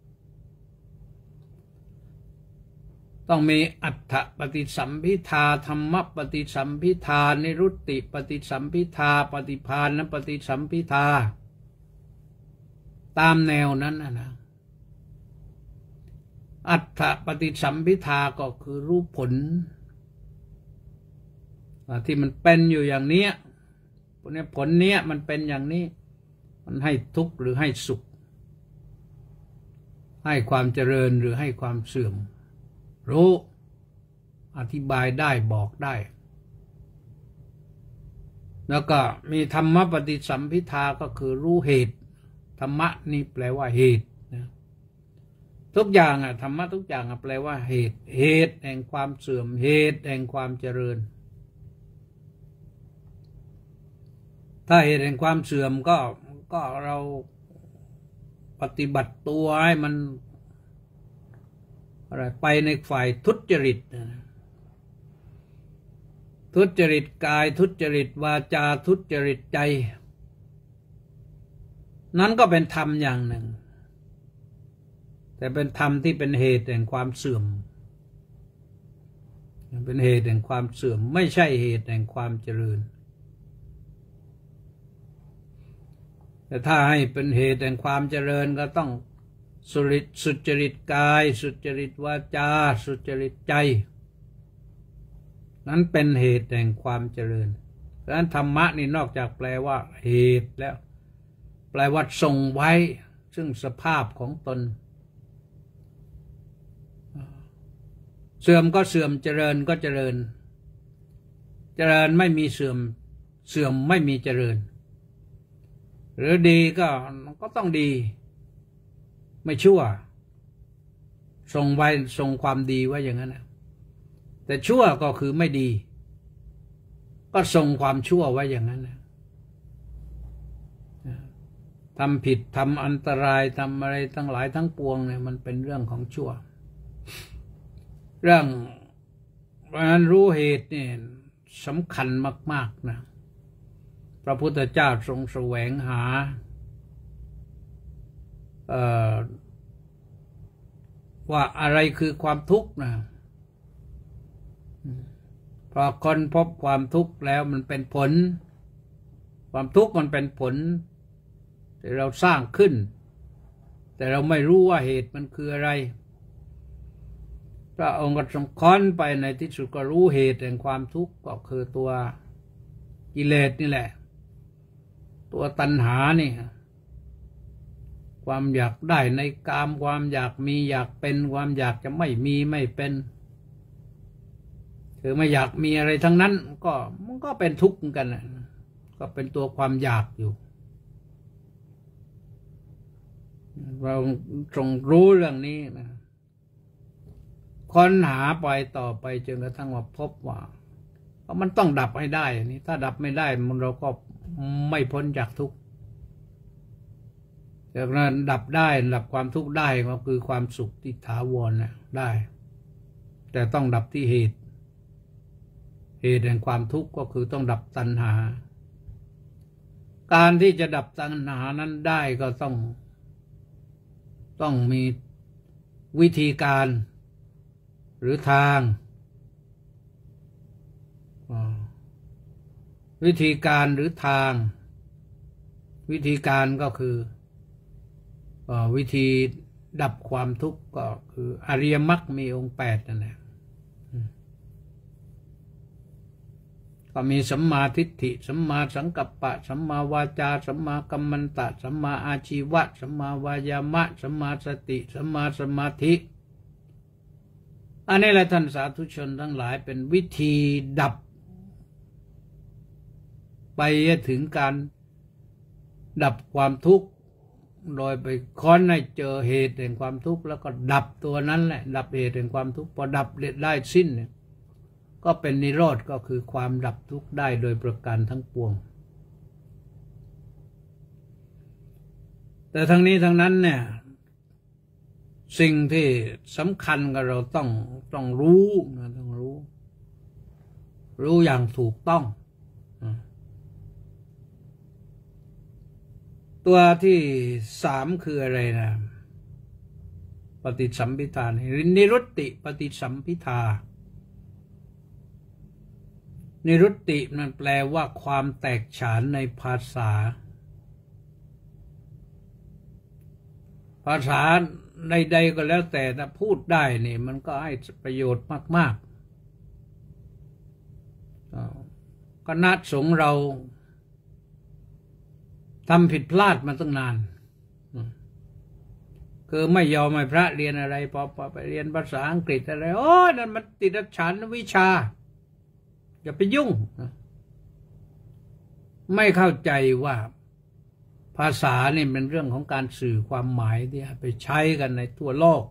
ต้องมีอัฏฐปฏิสัมภิทาธรรมปฏิสัมภิทานิรุตติปฏิสัมภิทาปฏิภาณปฏิสัมภิทาตามแนวนั้นนะอัฏฐปฏิสัมภิทาก็คือรู้ผลที่มันเป็นอยู่อย่างนี้ผลเนี้ยมันเป็นอย่างนี้มันให้ทุกข์หรือให้สุขให้ความเจริญหรือให้ความเสื่อมรู้อธิบายได้บอกได้แล้วก็มีธรรมปฏิสัมภิทาก็คือรู้เหตุธรรมะนี่แปลว่าเหตุนะทุกอย่างธรรมะทุกอย่างแปลว่าเหตุแห่งความเสื่อมเหตุแห่งความเจริญถ้าเหตุแห่งความเสื่อมก็เราปฏิบัติตัวให้มันอะไรไปในฝ่ายทุจริตกายทุจริตวาจาทุจริตใจนั้นก็เป็นธรรมอย่างหนึ่งแต่เป็นธรรมที่เป็นเหตุแห่งความเสื่อมเป็นเหตุแห่งความเสื่อมไม่ใช่เหตุแห่งความเจริญแต่ถ้าให้เป็นเหตุแห่งความเจริญก็ต้องสุจริตกายสุจริตวาจาสุจริตใจนั้นเป็นเหตุแห่งความเจริญดังนั้นธรรมะนี่นอกจากแปลว่าเหตุแล้วแปลว่าทรงไว้ซึ่งสภาพของตนเสื่อมก็เสื่อมเจริญก็เจริญไม่มีเสื่อมไม่มีเจริญหรือดีก็ต้องดีไม่ชั่วทรงความดีไว้อย่างนั้นนะแต่ชั่วก็คือไม่ดีก็ทรงความชั่วไว้อย่างนั้นนะทำผิดทำอันตรายทำอะไรทั้งหลายทั้งปวงเนี่ยมันเป็นเรื่องของชั่วเรื่องการรู้เหตุเนี่ยสำคัญมากๆนะพระพุทธเจ้าทรงแสวงหาว่าอะไรคือความทุกข์นะพอคนพบความทุกข์แล้วมันเป็นผลความทุกข์มันเป็นผลที่เราสร้างขึ้นแต่เราไม่รู้ว่าเหตุมันคืออะไรพระองค์ก็ทรงค้นไปในที่สุดก็รู้เหตุแห่งความทุกข์ก็คือตัวกิเลสนี่แหละตัวตัณหานี่ความอยากได้ในกามความอยากมีอยากเป็นความอยากจะไม่มีไม่เป็นคือไม่อยากมีอะไรทั้งนั้นมันก็เป็นทุกข์เหมือนกันก็เป็นตัวความอยากอยู่เราทรงรู้เรื่องนี้นะค้นหาไปต่อไปจนกระทั่งว่าพบว่ามันต้องดับให้ได้นี่ถ้าดับไม่ได้เราก็ไม่พ้นจากทุกข์จากนั้นดับความทุกข์ได้ก็คือความสุขที่ถาวรนะได้แต่ต้องดับที่เหตุแห่งความทุกข์ก็คือต้องดับตัณหาการที่จะดับตัณหานั้นได้ก็ต้องมีวิธีการหรือทางวิธีการหรือทางวิธีการก็คือวิธีดับความทุกข์ก็คืออริยมรรคมีองค์8นั่นแหละก็มีสัมมาทิฏฐิสัมมาสังกัปปะสัมมาวาจาสัมมากัมมันตะสัมมาอาชีวะสัมมาวายามะสัมมาสติสัมมาสมาธิอันนี้แหละท่านสาธุชนทั้งหลายเป็นวิธีดับไปถึงการดับความทุกข์โดยไปค้นให้เจอเหตุแห่งความทุกข์แล้วก็ดับตัวนั้นแหละดับเหตุแห่งความทุกข์พอดับได้สิ้นเนี่ยก็เป็นนิโรธก็คือความดับทุกข์ได้โดยประการทั้งปวงแต่ทั้งนี้ทั้งนั้นเนี่ยสิ่งที่สำคัญกับเราต้องรู้นะต้องรู้อย่างถูกต้องตัวที่3คืออะไรนะปฏิสัมภิทานิรุตติปฏิสัมภิทานิรุตติมันแปลว่าความแตกฉานในภาษาใดๆก็แล้วแต่ถ้าพูดได้นี่มันก็ให้ประโยชน์มากๆคณะสงฆ์เราทำผิดพลาดมาตั้งนานคือไม่ยอมให้พระเรียนอะไรพอไปเรียนภาษาอังกฤษอะไรโอ้นั่นมันติดฉันวิชาอย่าไปยุ่งไม่เข้าใจว่าภาษานี่เป็นเรื่องของการสื่อความหมายที่ไปใช้กันในทั่วโลก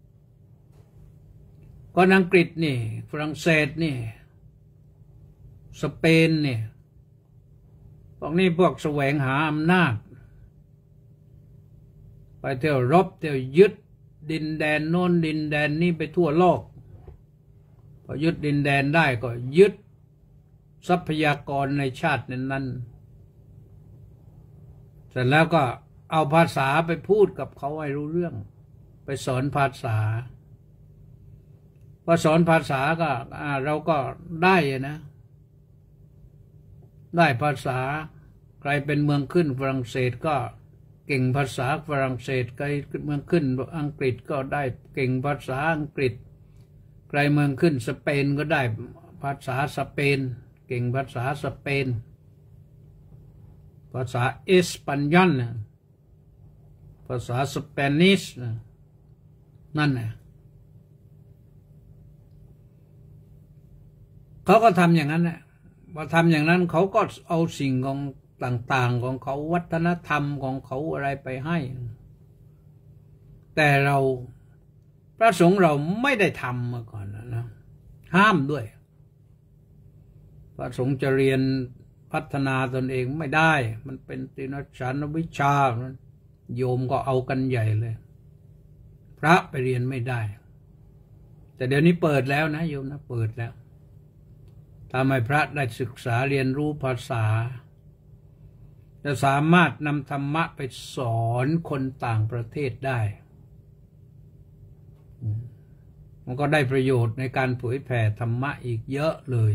ก็อังกฤษนี่ฝรั่งเศสนี่สเปนนี่พวกนี้พวกแสวงหาอำนาจไปเที่ยวรบเที่ยวยึดดินแดนโน้นดินแดนนี้ไปทั่วโลกพอยึดดินแดนได้ก็ยึดทรัพยากรในชาตินั้นเสร็จแล้วก็เอาภาษาไปพูดกับเขาให้รู้เรื่องไปสอนภาษาพอสอนภาษาก็เราก็ได้นะได้ภาษาใครเป็นเมืองขึ้นฝรั่งเศสก็เก่งภาษาฝรั่งเศสใครเมืองขึ้นอังกฤษก็ได้เก่งภาษาอังกฤษใครเมืองขึ้นสเปนก็ได้ภาษาสเปนเก่งภาษาสเปนภาษาเอสปันยอลภาษาสเปนิชนั่นแหละเขาก็ทำอย่างนั้นแหละพอทำอย่างนั้นเขาก็เอาสิ่งของต่างๆของเขาวัฒนธรรมของเขาอะไรไปให้แต่เราพระสงฆ์เราไม่ได้ทำมาก่อนนะห้ามด้วยพระสงฆ์จะเรียนพัฒนาตนเองไม่ได้มันเป็นติณฉันวิชาโยมก็เอากันใหญ่เลยพระไปเรียนไม่ได้แต่เดี๋ยวนี้เปิดแล้วนะโยมนะเปิดแล้วทำให้พระได้ศึกษาเรียนรู้ภาษาจะสามารถนำธรรมะไปสอนคนต่างประเทศได้มันก็ได้ประโยชน์ในการเผยแผ่ธรรมะอีกเยอะเลย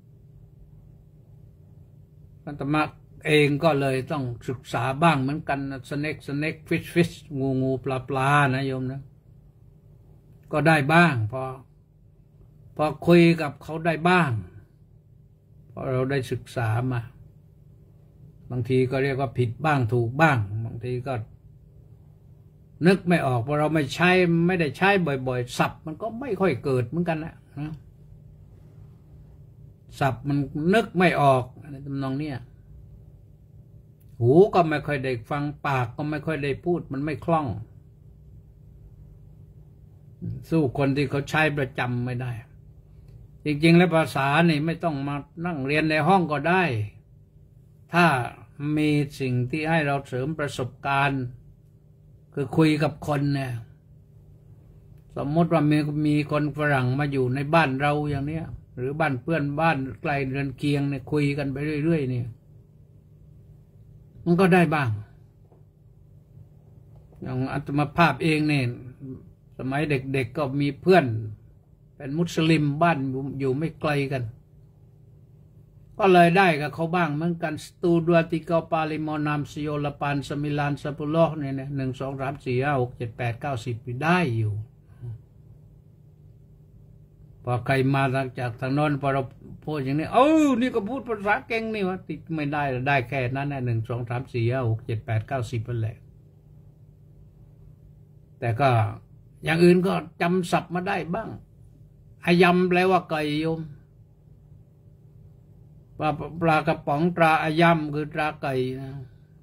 อาตมาเองก็เลยต้องศึกษาบ้างเหมือนกันสเน็กฟิชงูปลานะโยมนะก็ได้บ้างพอคุยกับเขาได้บ้างเพราะเราได้ศึกษามาบางทีก็เรียกว่าผิดบ้างถูกบ้างบางทีก็นึกไม่ออกเพราะเราไม่ได้ใช้บ่อยๆศัพท์มันก็ไม่ค่อยเกิดเหมือนกันนะศัพท์มันนึกไม่ออกในทำนองเนี้ยหูก็ไม่ค่อยได้ฟังปากก็ไม่ค่อยได้พูดมันไม่คล่องสู้คนที่เขาใช้ประจำไม่ได้จริงๆแล้วภาษานี่ไม่ต้องมานั่งเรียนในห้องก็ได้ถ้ามีสิ่งที่ให้เราเสริมประสบการณ์คือคุยกับคนเนี่ยสมมติว่ามีคนฝรั่งมาอยู่ในบ้านเราอย่างเนี้ยหรือบ้านเพื่อนบ้านใกล้เรือนเคียงเนี่ยคุยกันไปเรื่อยๆเนี่ยมันก็ได้บ้างอย่างอาตมาภาพเองเนี่ยสมัยเด็กๆก็มีเพื่อนเป็นมุสลิมบ้านอยู่ไม่ไกลกันก็ก็เลยได้กับเขาบ้างเหมือนกันสตูดัวติกาปาลิโมนามซิโอลปานสมิลานสปุโลกเนี่ย1 2 3 4 5 6 7 8 9 10ได้อยู่พอใครมาจากทางโน้นพอเราพูดอย่างนี้นี่ก็พูดภาษาเก่งนี่วะติดไม่ได้แค่นั้นนะ1 2 3 4 5 6 7 8 9 10นั่นแหละแต่ก็อย่างอื่นก็จำศัพท์มาได้บ้างอายำแปลว่าไก่โยมปลากระป๋องตราอายำคือตราไก่นะ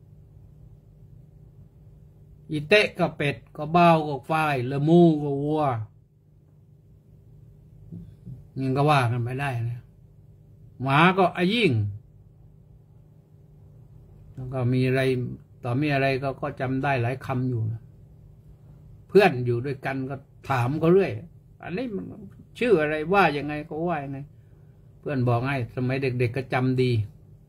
อีเตะก็เป็ดก็เบ้าก็ควายละมูก็วัวยังก็ว่ากันไปได้นะหมาก็อายิ่งแล้วก็มีอะไรต่อมีอะไรก็จำได้หลายคำอยู่นะเพื่อนอยู่ด้วยกันก็ถามก็เรื่อยอันนี้มันชื่ออะไรว่ายังไงก็ว่ายังไงเพื่อนบอกให้สมัยเด็กๆก็จำดี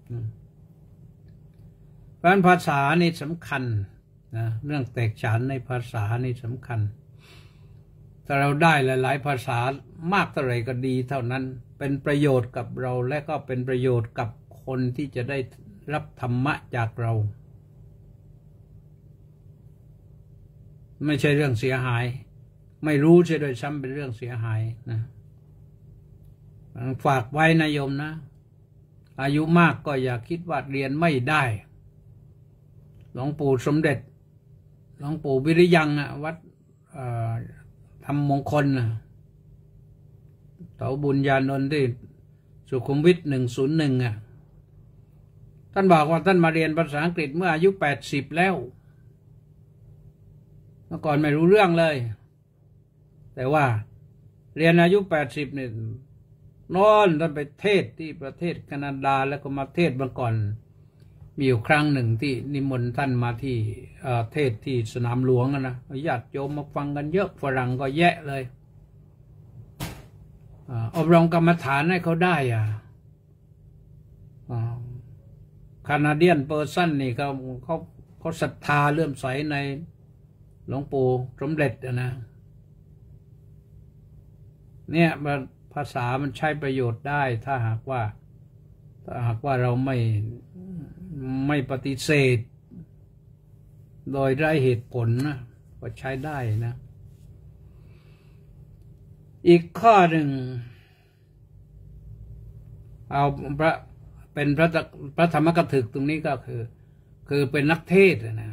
เพราะฉะนั้นภาษานี่สำคัญนะเรื่องแตกฉานในภาษานี่สำคัญถ้าเราได้หลายๆภาษามากเท่าไหร่ก็ดีเท่านั้นเป็นประโยชน์กับเราและก็เป็นประโยชน์กับคนที่จะได้รับธรรมะจากเราไม่ใช่เรื่องเสียหายไม่รู้ใช่โดยซ้ำเป็นเรื่องเสียหายนะฝากไว้นะโยมนะอายุมากก็อย่าคิดว่าเรียนไม่ได้หลวงปู่สมเด็จหลวงปู่วิริยังวัดธรรมมงคลเถาบุญญานนท์ที่สุขุมวิท101ท่านบอกว่าท่านมาเรียนภาษาอังกฤษเมื่ออายุ80แล้วเมื่อก่อนไม่รู้เรื่องเลยแต่ว่าเรียนอายุ80เนี่ยนอนท่านไปเทศที่ประเทศแคนาดาแล้วก็มาเทศมาก่อนมีอยู่ครั้งหนึ่งที่นิมนต์ท่านมาที่เทศที่สนามหลวงนะญาติโยมมาฟังกันเยอะฝรั่งก็แยะเลยอบรมกรรมฐานให้เขาได้แคนาเดียนเปอร์ซันนี่เขาศรัทธาเลื่อมใสในหลวงปู่สมเด็จนะเนี่ยภาษามันใช้ประโยชน์ได้ถ้าหากว่าเราไม่ปฏิเสธโดยไร้เหตุผลนะก็ใช้ได้นะอีกข้อหนึ่งเอาเป็นพระธรรมกถึกตรงนี้ก็คือเป็นนักเทศนะ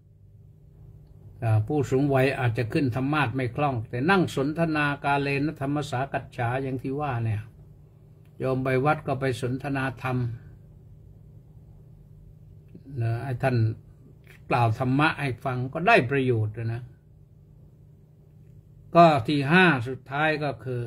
ผู้สูงวัยอาจจะขึ้นธรรมาสน์ไม่คล่องแต่นั่งสนทนากาเลนะธรรมสากัจฉาอย่างที่ว่าเนี่ยโยมไปวัดก็ไปสนทนาธรรมไอ้ท่านกล่าวธรรมะให้ฟังก็ได้ประโยชน์นะก็ที่5สุดท้ายก็คือ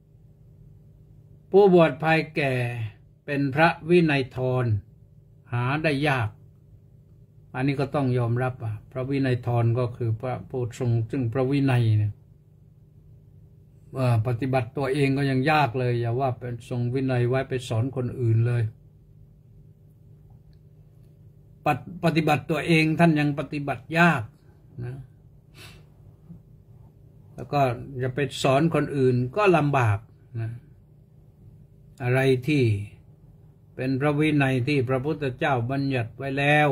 ผู้บวชภายแก่เป็นพระวินัยธรหาได้ยากอันนี้ก็ต้องยอมรับพระวินัยธรก็คือพระผู้ทรงซึ่งพระวินัยเนี่ยปฏิบัติตัวเองก็ยังยากเลยอย่าว่าเป็นทรงวินัยไว้ไปสอนคนอื่นเลยปฏิบัติตัวเองท่านยังปฏิบัติยากนะแล้วก็จะไปสอนคนอื่นก็ลำบากนะอะไรที่เป็นพระวินัยที่พระพุทธเจ้าบัญญัติไว้แล้ว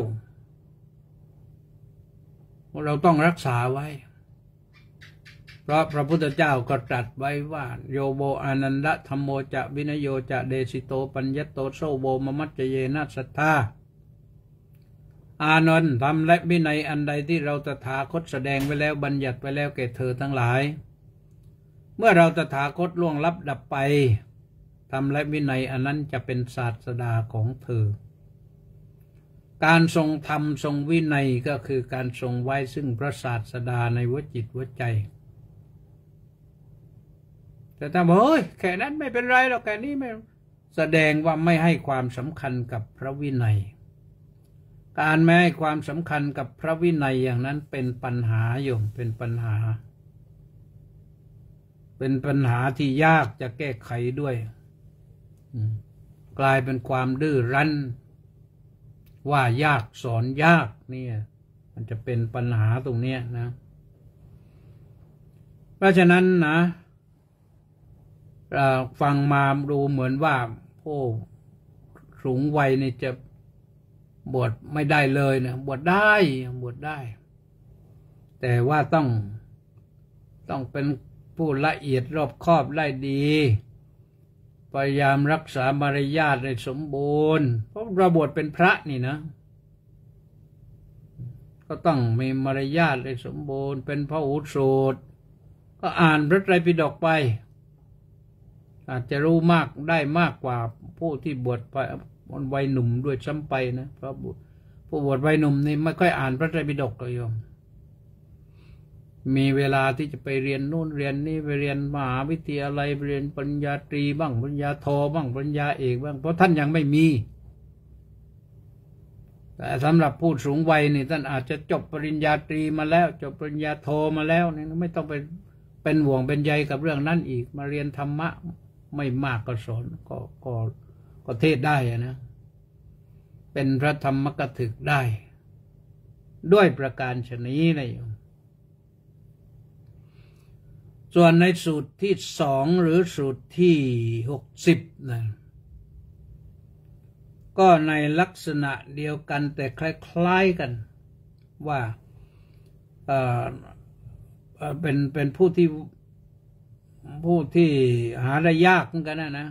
เราต้องรักษาไว้เพราะพระพุทธเจ้าก็ตรัสไว้ว่าโยโบอานันดะธัมโมจะวินโยจะเดสิโตปัญญโตโซโบมมัจเจเยนะสัทธาอานนท์ธรรมและวินัยอันใดที่เราตถาคตแสดงไว้แล้วบัญญัติไว้แล้วแก่เธอทั้งหลายเมื่อเราตถาคตล่วงลับดับไปธรรมและวินัยอันนั้นจะเป็นศาสดาของเธอการทรงธรรมทรงวินัยก็คือการทรงไว้ซึ่งพระศาสดาในหัวจิตหัวใจแต่ถ้าบอกแค่นั้นไม่เป็นไรหรอกแค่นี้ไม่แสดงว่าไม่ให้ความสำคัญกับพระวินัยการไม่ให้ความสำคัญกับพระวินัยอย่างนั้นเป็นปัญหาโยมเป็นปัญหาที่ยากจะแก้ไขด้วยกลายเป็นความดื้อรั้นว่ายากสอนยากเนี่ยมันจะเป็นปัญหาตรงนี้นะเพราะฉะนั้นนะฟังมาดูเหมือนว่าผู้สูงวัยนี่จะบวชไม่ได้เลยนะบวชได้แต่ว่าต้องเป็นผู้ละเอียดรอบคอบได้ดีพยายามรักษามารยาทให้สมบูรณ์เพราะเราบวชเป็นพระนี่นะก็ต้องมีมารยาทให้สมบูรณ์เป็นพหูสูตรก็อ่านพระไตรปิฎกไปอาจจะรู้มากได้มากกว่าผู้ที่บวชไปวัยหนุ่มด้วยซ้ำไปนะเพราะผู้บวชวัยหนุ่มนี่ไม่ค่อยอ่านพระไตรปิฎกเลยโยมมีเวลาที่จะไปเรียนนู่นเรียนนี่ไปเรียนมหาวิทยาลัยไปเรียนปริญญาตรีบ้างปริญญาโทบ้างปริญญาเอกบ้างเพราะท่านยังไม่มีแต่สำหรับผู้สูงวัยนี่ท่านอาจจะจบปริญญาตรีมาแล้วจบปริญญาโทมาแล้วนี่ไม่ต้องไปเป็นห่วงเป็นใยกับเรื่องนั้นอีกมาเรียนธรรมะไม่มากก็สอนก็เทศได้นะเป็นพระธรรมกถึกได้ด้วยประการฉะนี้นะโยมส่วนในสูตรที่2หรือสูตรที่60นะก็ในลักษณะเดียวกันแต่คล้ายๆกันว่าเป็นผู้ที่หาได้ยากเหมือนกันนะ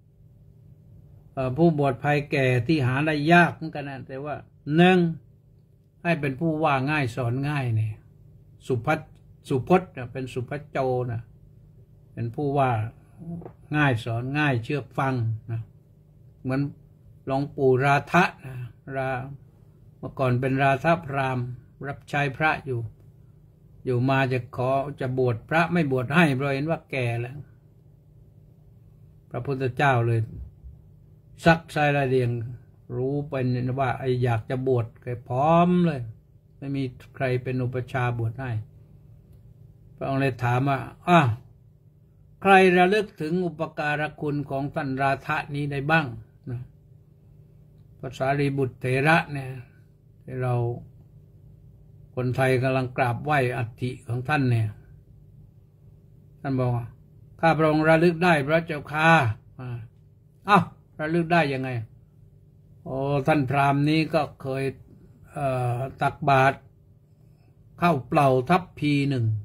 ผู้บวชภัยแก่ที่หาได้ยากเหมือนกันนะแต่ว่า1ให้เป็นผู้ว่าง่ายสอนง่ายเนี่ยสุพจน์เป็นสุพจโจนะเป็นผู้ว่าง่ายสอนง่ายเชื่อฟังนะเหมือนหลวงปู่ราทะนะเมื่อก่อนเป็นราทะพราหมณ์รับใช้พระอยู่มาจะบวชพระไม่บวชให้เพราะเห็นว่าแก่แล้วพระพุทธเจ้าเลยซักไซระเดียงรู้เป็นว่าไออยากจะบวชแกพร้อมเลยไม่มีใครเป็นอุปชาบวชให้พระองค์เลยถามว่าใครระลึกถึงอุปการะคุณของท่านราทะนี้ได้บ้างนะพระสารีบุตรเถระเนี่ยที่เราคนไทยกำลังกราบไหว้อัฐิของท่านเนี่ยท่านบอกว่าข้าพระองค์ระลึกได้พระเจ้าค่ะระลึกได้ยังไงท่านพราหมณ์นี้ก็เคยตักบาตรข้าวเปล่าทัพพีหนึ่ง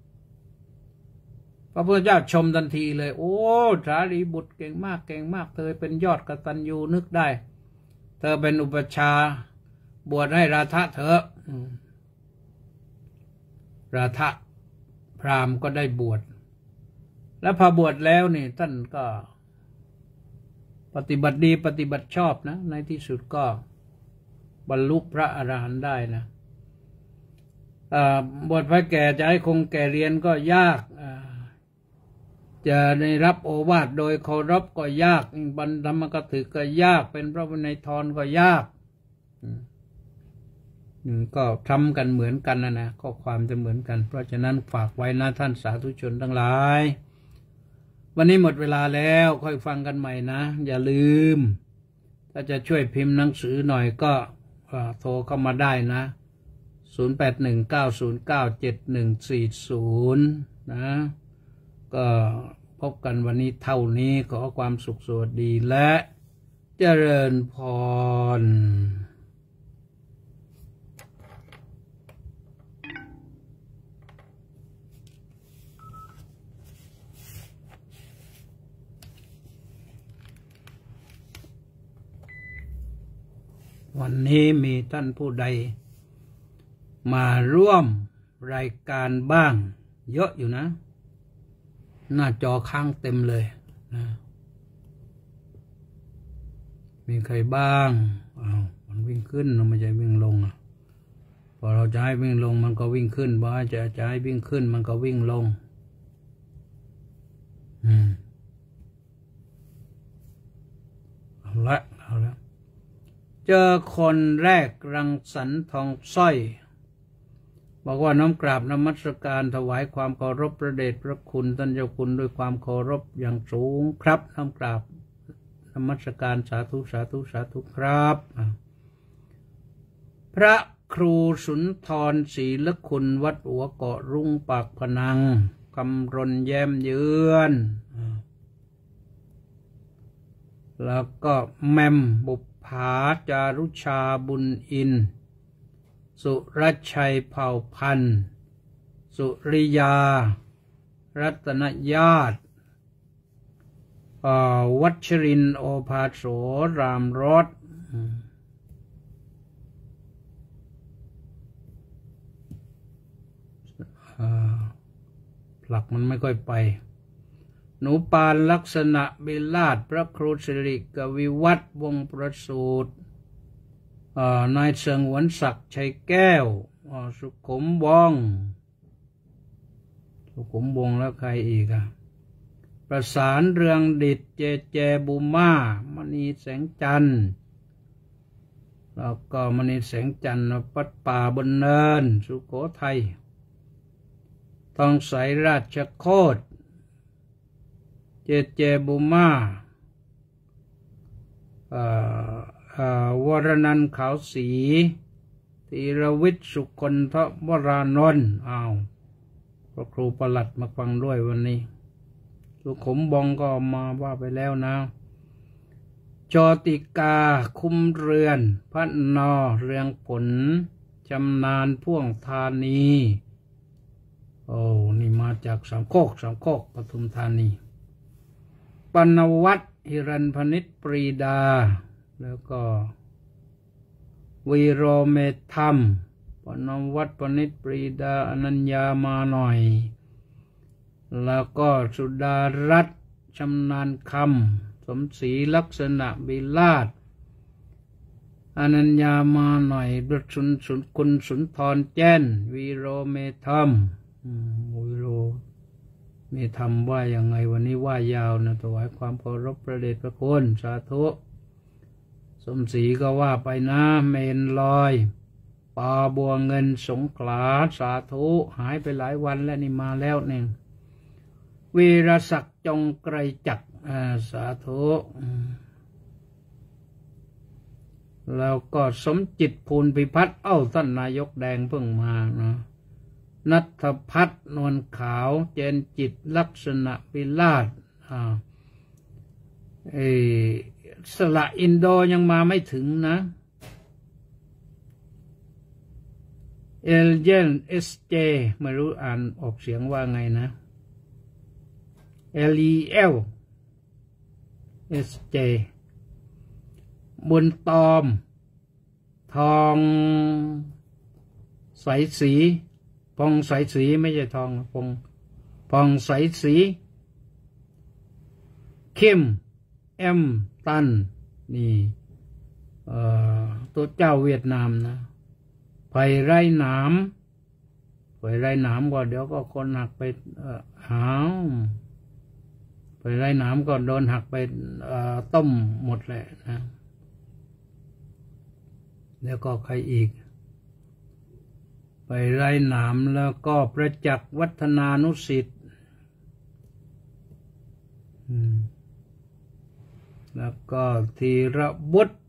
พระพุทธเจ้าชมทันทีเลยโอ้สารีบุตรเก่งมากเธอเป็นยอดกตัญญูนึกได้เธอเป็นอุปชาบวชให้ราทะเถอะราทะพราหมณ์ก็ได้บวชแล้วพอบวชแล้วนี่ท่านก็ปฏิบัติดีปฏิบัติชอบนะในที่สุดก็บรรลุพระอรหันต์ได้นะบวชพระแก่จะให้คงแก่เรียนก็ยากจะได้รับโอวาทโดยเคารพก็ยากบรรธรรมกถึกก็ยากเป็นพระวินัยทรก็ยากก็ทำกันเหมือนกันนะข้อความจะเหมือนกันเพราะฉะนั้นฝากไว้นะท่านสาธุชนทั้งหลายวันนี้หมดเวลาแล้วค่อยฟังกันใหม่นะอย่าลืมถ้าจะช่วยพิมพ์หนังสือหน่อยก็โทรเข้ามาได้นะ0819097140นะก็พบกันวันนี้เท่านี้ขอความสุขสวัสดีและเจริญพรวันนี้มีท่านผู้ใดมาร่วมรายการบ้างเยอะอยู่นะหน้าจอค้างเต็มเลยนะมีใครบ้างมันวิ่งขึ้นมันไม่ใช่วิ่งลงพอเราจะให้วิ่งลงมันก็วิ่งขึ้นพอจะให้วิ่งขึ้นมันก็วิ่งลงเอาละเจอคนแรกรังสรรค์ทองสร้อยบอกว่าน้อมกราบนมัสการถวายความเคารพพระเดชพระคุณท่านเจ้าคุณด้วยความเคารพอย่างสูงครับน้อมกราบนมัสการสาธุครับพระครูสุนทรศีลคุณวัดหัวเกาะรุ่งปากพนังคำรณแย้มเยือนแล้วก็แมมบุปผาจารุชาบุญอินสุรชัยเผ่าพันธ์สุริยารัตนญาติวัชรินทร์โอภาโสรามรสหลักมันไม่ค่อยไปหนูปานลักษณะบิลาศพระครูสิริกวิวัฒน์วงศ์ประสูตรนายเชิงหวนศักดิ์ชัยแก้วสุขุมวงศ์แล้วใครอีกประสานเรืองดิษเจบุม่ามณีแสงจันทร์แล้วก็มณีแสงจันทร์ปัดป่าบนเนินสุโขทัยทองใสราชโคตรเจบุม่าวรนันท์ขาวศรีธีรวิทย์สุคนทวรานนท์พระครูประหลัดมาฟังด้วยวันนี้สุขุมบองก็มาว่าไปแล้วนะจติกาคุ้มเรือนพัฒนอเรืองผลจำนานพ่วงธานีนี่มาจากสามโคกปทุมธานีปนวัตรหิรัญพนิชปรีดาแล้วก็วีโรเมธรรมปนวัตรพนิชปรีดาอนัญญามาหน่อยแล้วก็สุดารัตน์ชำนาญคำสมศรีลักษณะบิลาศอนัญญามาหน่อยดุจคุณสุนทรแจ้นวีโรเมธรรมวีโรเมธรรมว่ายังไงวันนี้ว่ายาวนะถวายความเคารพพระเดชพระคุณสาธุสมศรีก็ว่าไปนะเมนลอยป่าบัวเงินสงขลาสาธุหายไปหลายวันแล้วนี่มาแล้วเนี่ยวีรศักดิ์จงไกรจักรสาธุแล้วก็สมจิตภูลพิพัฒน์ท่านนายกแดงเพิ่งมานะนัทพัฒน์นวลขาวเจนจิตลักษณะวิลาศสละอินโดยังมาไม่ถึงนะเอลเจนเอสเจไม่รู้อ่านออกเสียงว่าไงนะLEL SJ บุญตอมทองใสสีพองใสสีไม่ใช่ทองพองใสสีเข้มตันนี่ตัวเจ้าเวียดนามนะไผ่ไร่หนามก็เดี๋ยวก็คนหักไปไปไร่หนามก็โดนหักไปต้มหมดแหละนะแล้วก็ใครอีกไปไร่หนามแล้วก็ประจักษ์วัฒนานุสิทธิ์แล้วก็ธีรบุตร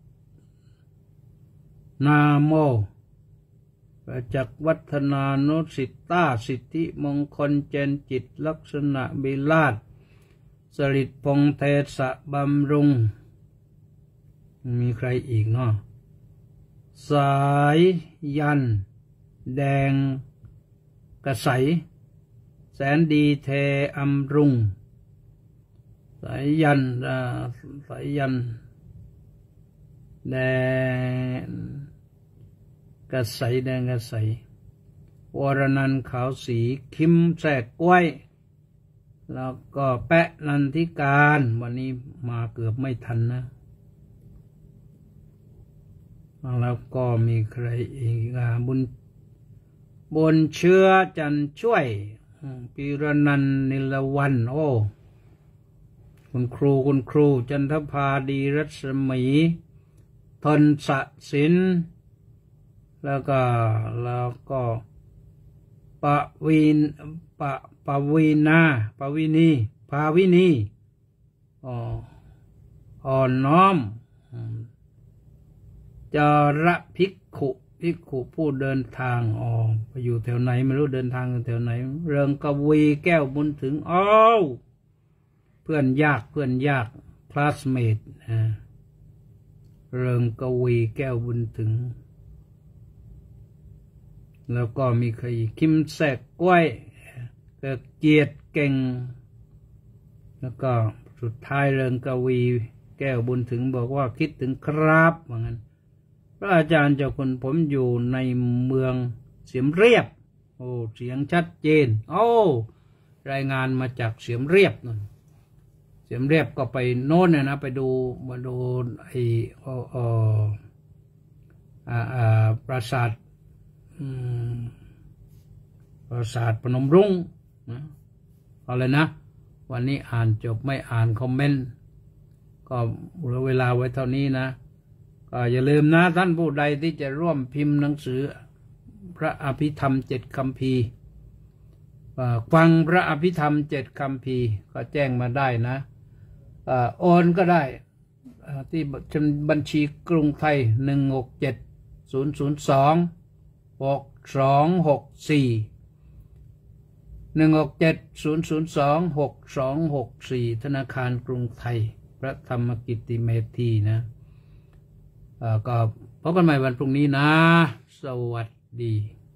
นาโมประจักษ์วัฒนานุสิทธาสิทธิมงคลเจนจิตลักษณะบิลาศสฤทธิ์พงษ์เทศะบำรุงมีใครอีกเนาะสายยันแดงกระใสแสนดีเทอำรุงสายยันแดงกระใสวรนันท์ขาวสีคิมแสกกล้วยแล้วก็แปะนันทิการวันนี้มาเกือบไม่ทันนะแล้วก็มีใครอีกบุญเชื้อจันช่วยปีรนันท์นิลวันคุณครูจันทภาดีรัศมีทนสศิลป์แล้วก็ภาวินีอ่อนน้อมจระภิกขุผู้เดินทางไปอยู่แถวไหนไม่รู้เดินทางแถวไหนเริงกวีแก้วบุญถึงเพื่อนยากคลาสเมทเริงกวีแก้วบุญถึงแล้วก็มีใครคิมแสกกล้วยเกียรติเก่งแล้วก็สุดท้ายเริงกวีแก้วบุญถึงบอกว่าคิดถึงครับว่างั้นพระอาจารย์เจ้าคุณผมอยู่ในเมืองเสียมเรียบโอ้เสียงชัดเจนโอ้รายงานมาจากเสียมเรียบนั่นเสียมเรียบก็ไปโน่นนะไปดูมาดูไอ้ปราสาทปราสาทพนมรุ้งนะอะไรนะวันนี้อ่านจบไม่อ่านคอมเมนต์ก็เหลือเวลาไว้เท่านี้นะก็อย่าลืมนะท่านผู้ใดที่จะร่วมพิมพ์หนังสือพระอภิธรรม7 คัมภีร์ฟังพระอภิธรรม7 คัมภีร์ก็แจ้งมาได้นะโอนก็ได้ที่บัญชีกรุงไทย167-002-6264 ธนาคารกรุงไทยพระธรรมกิตติเมธีนะก็พบกันใหม่วันพรุ่งนี้นะสวัสดี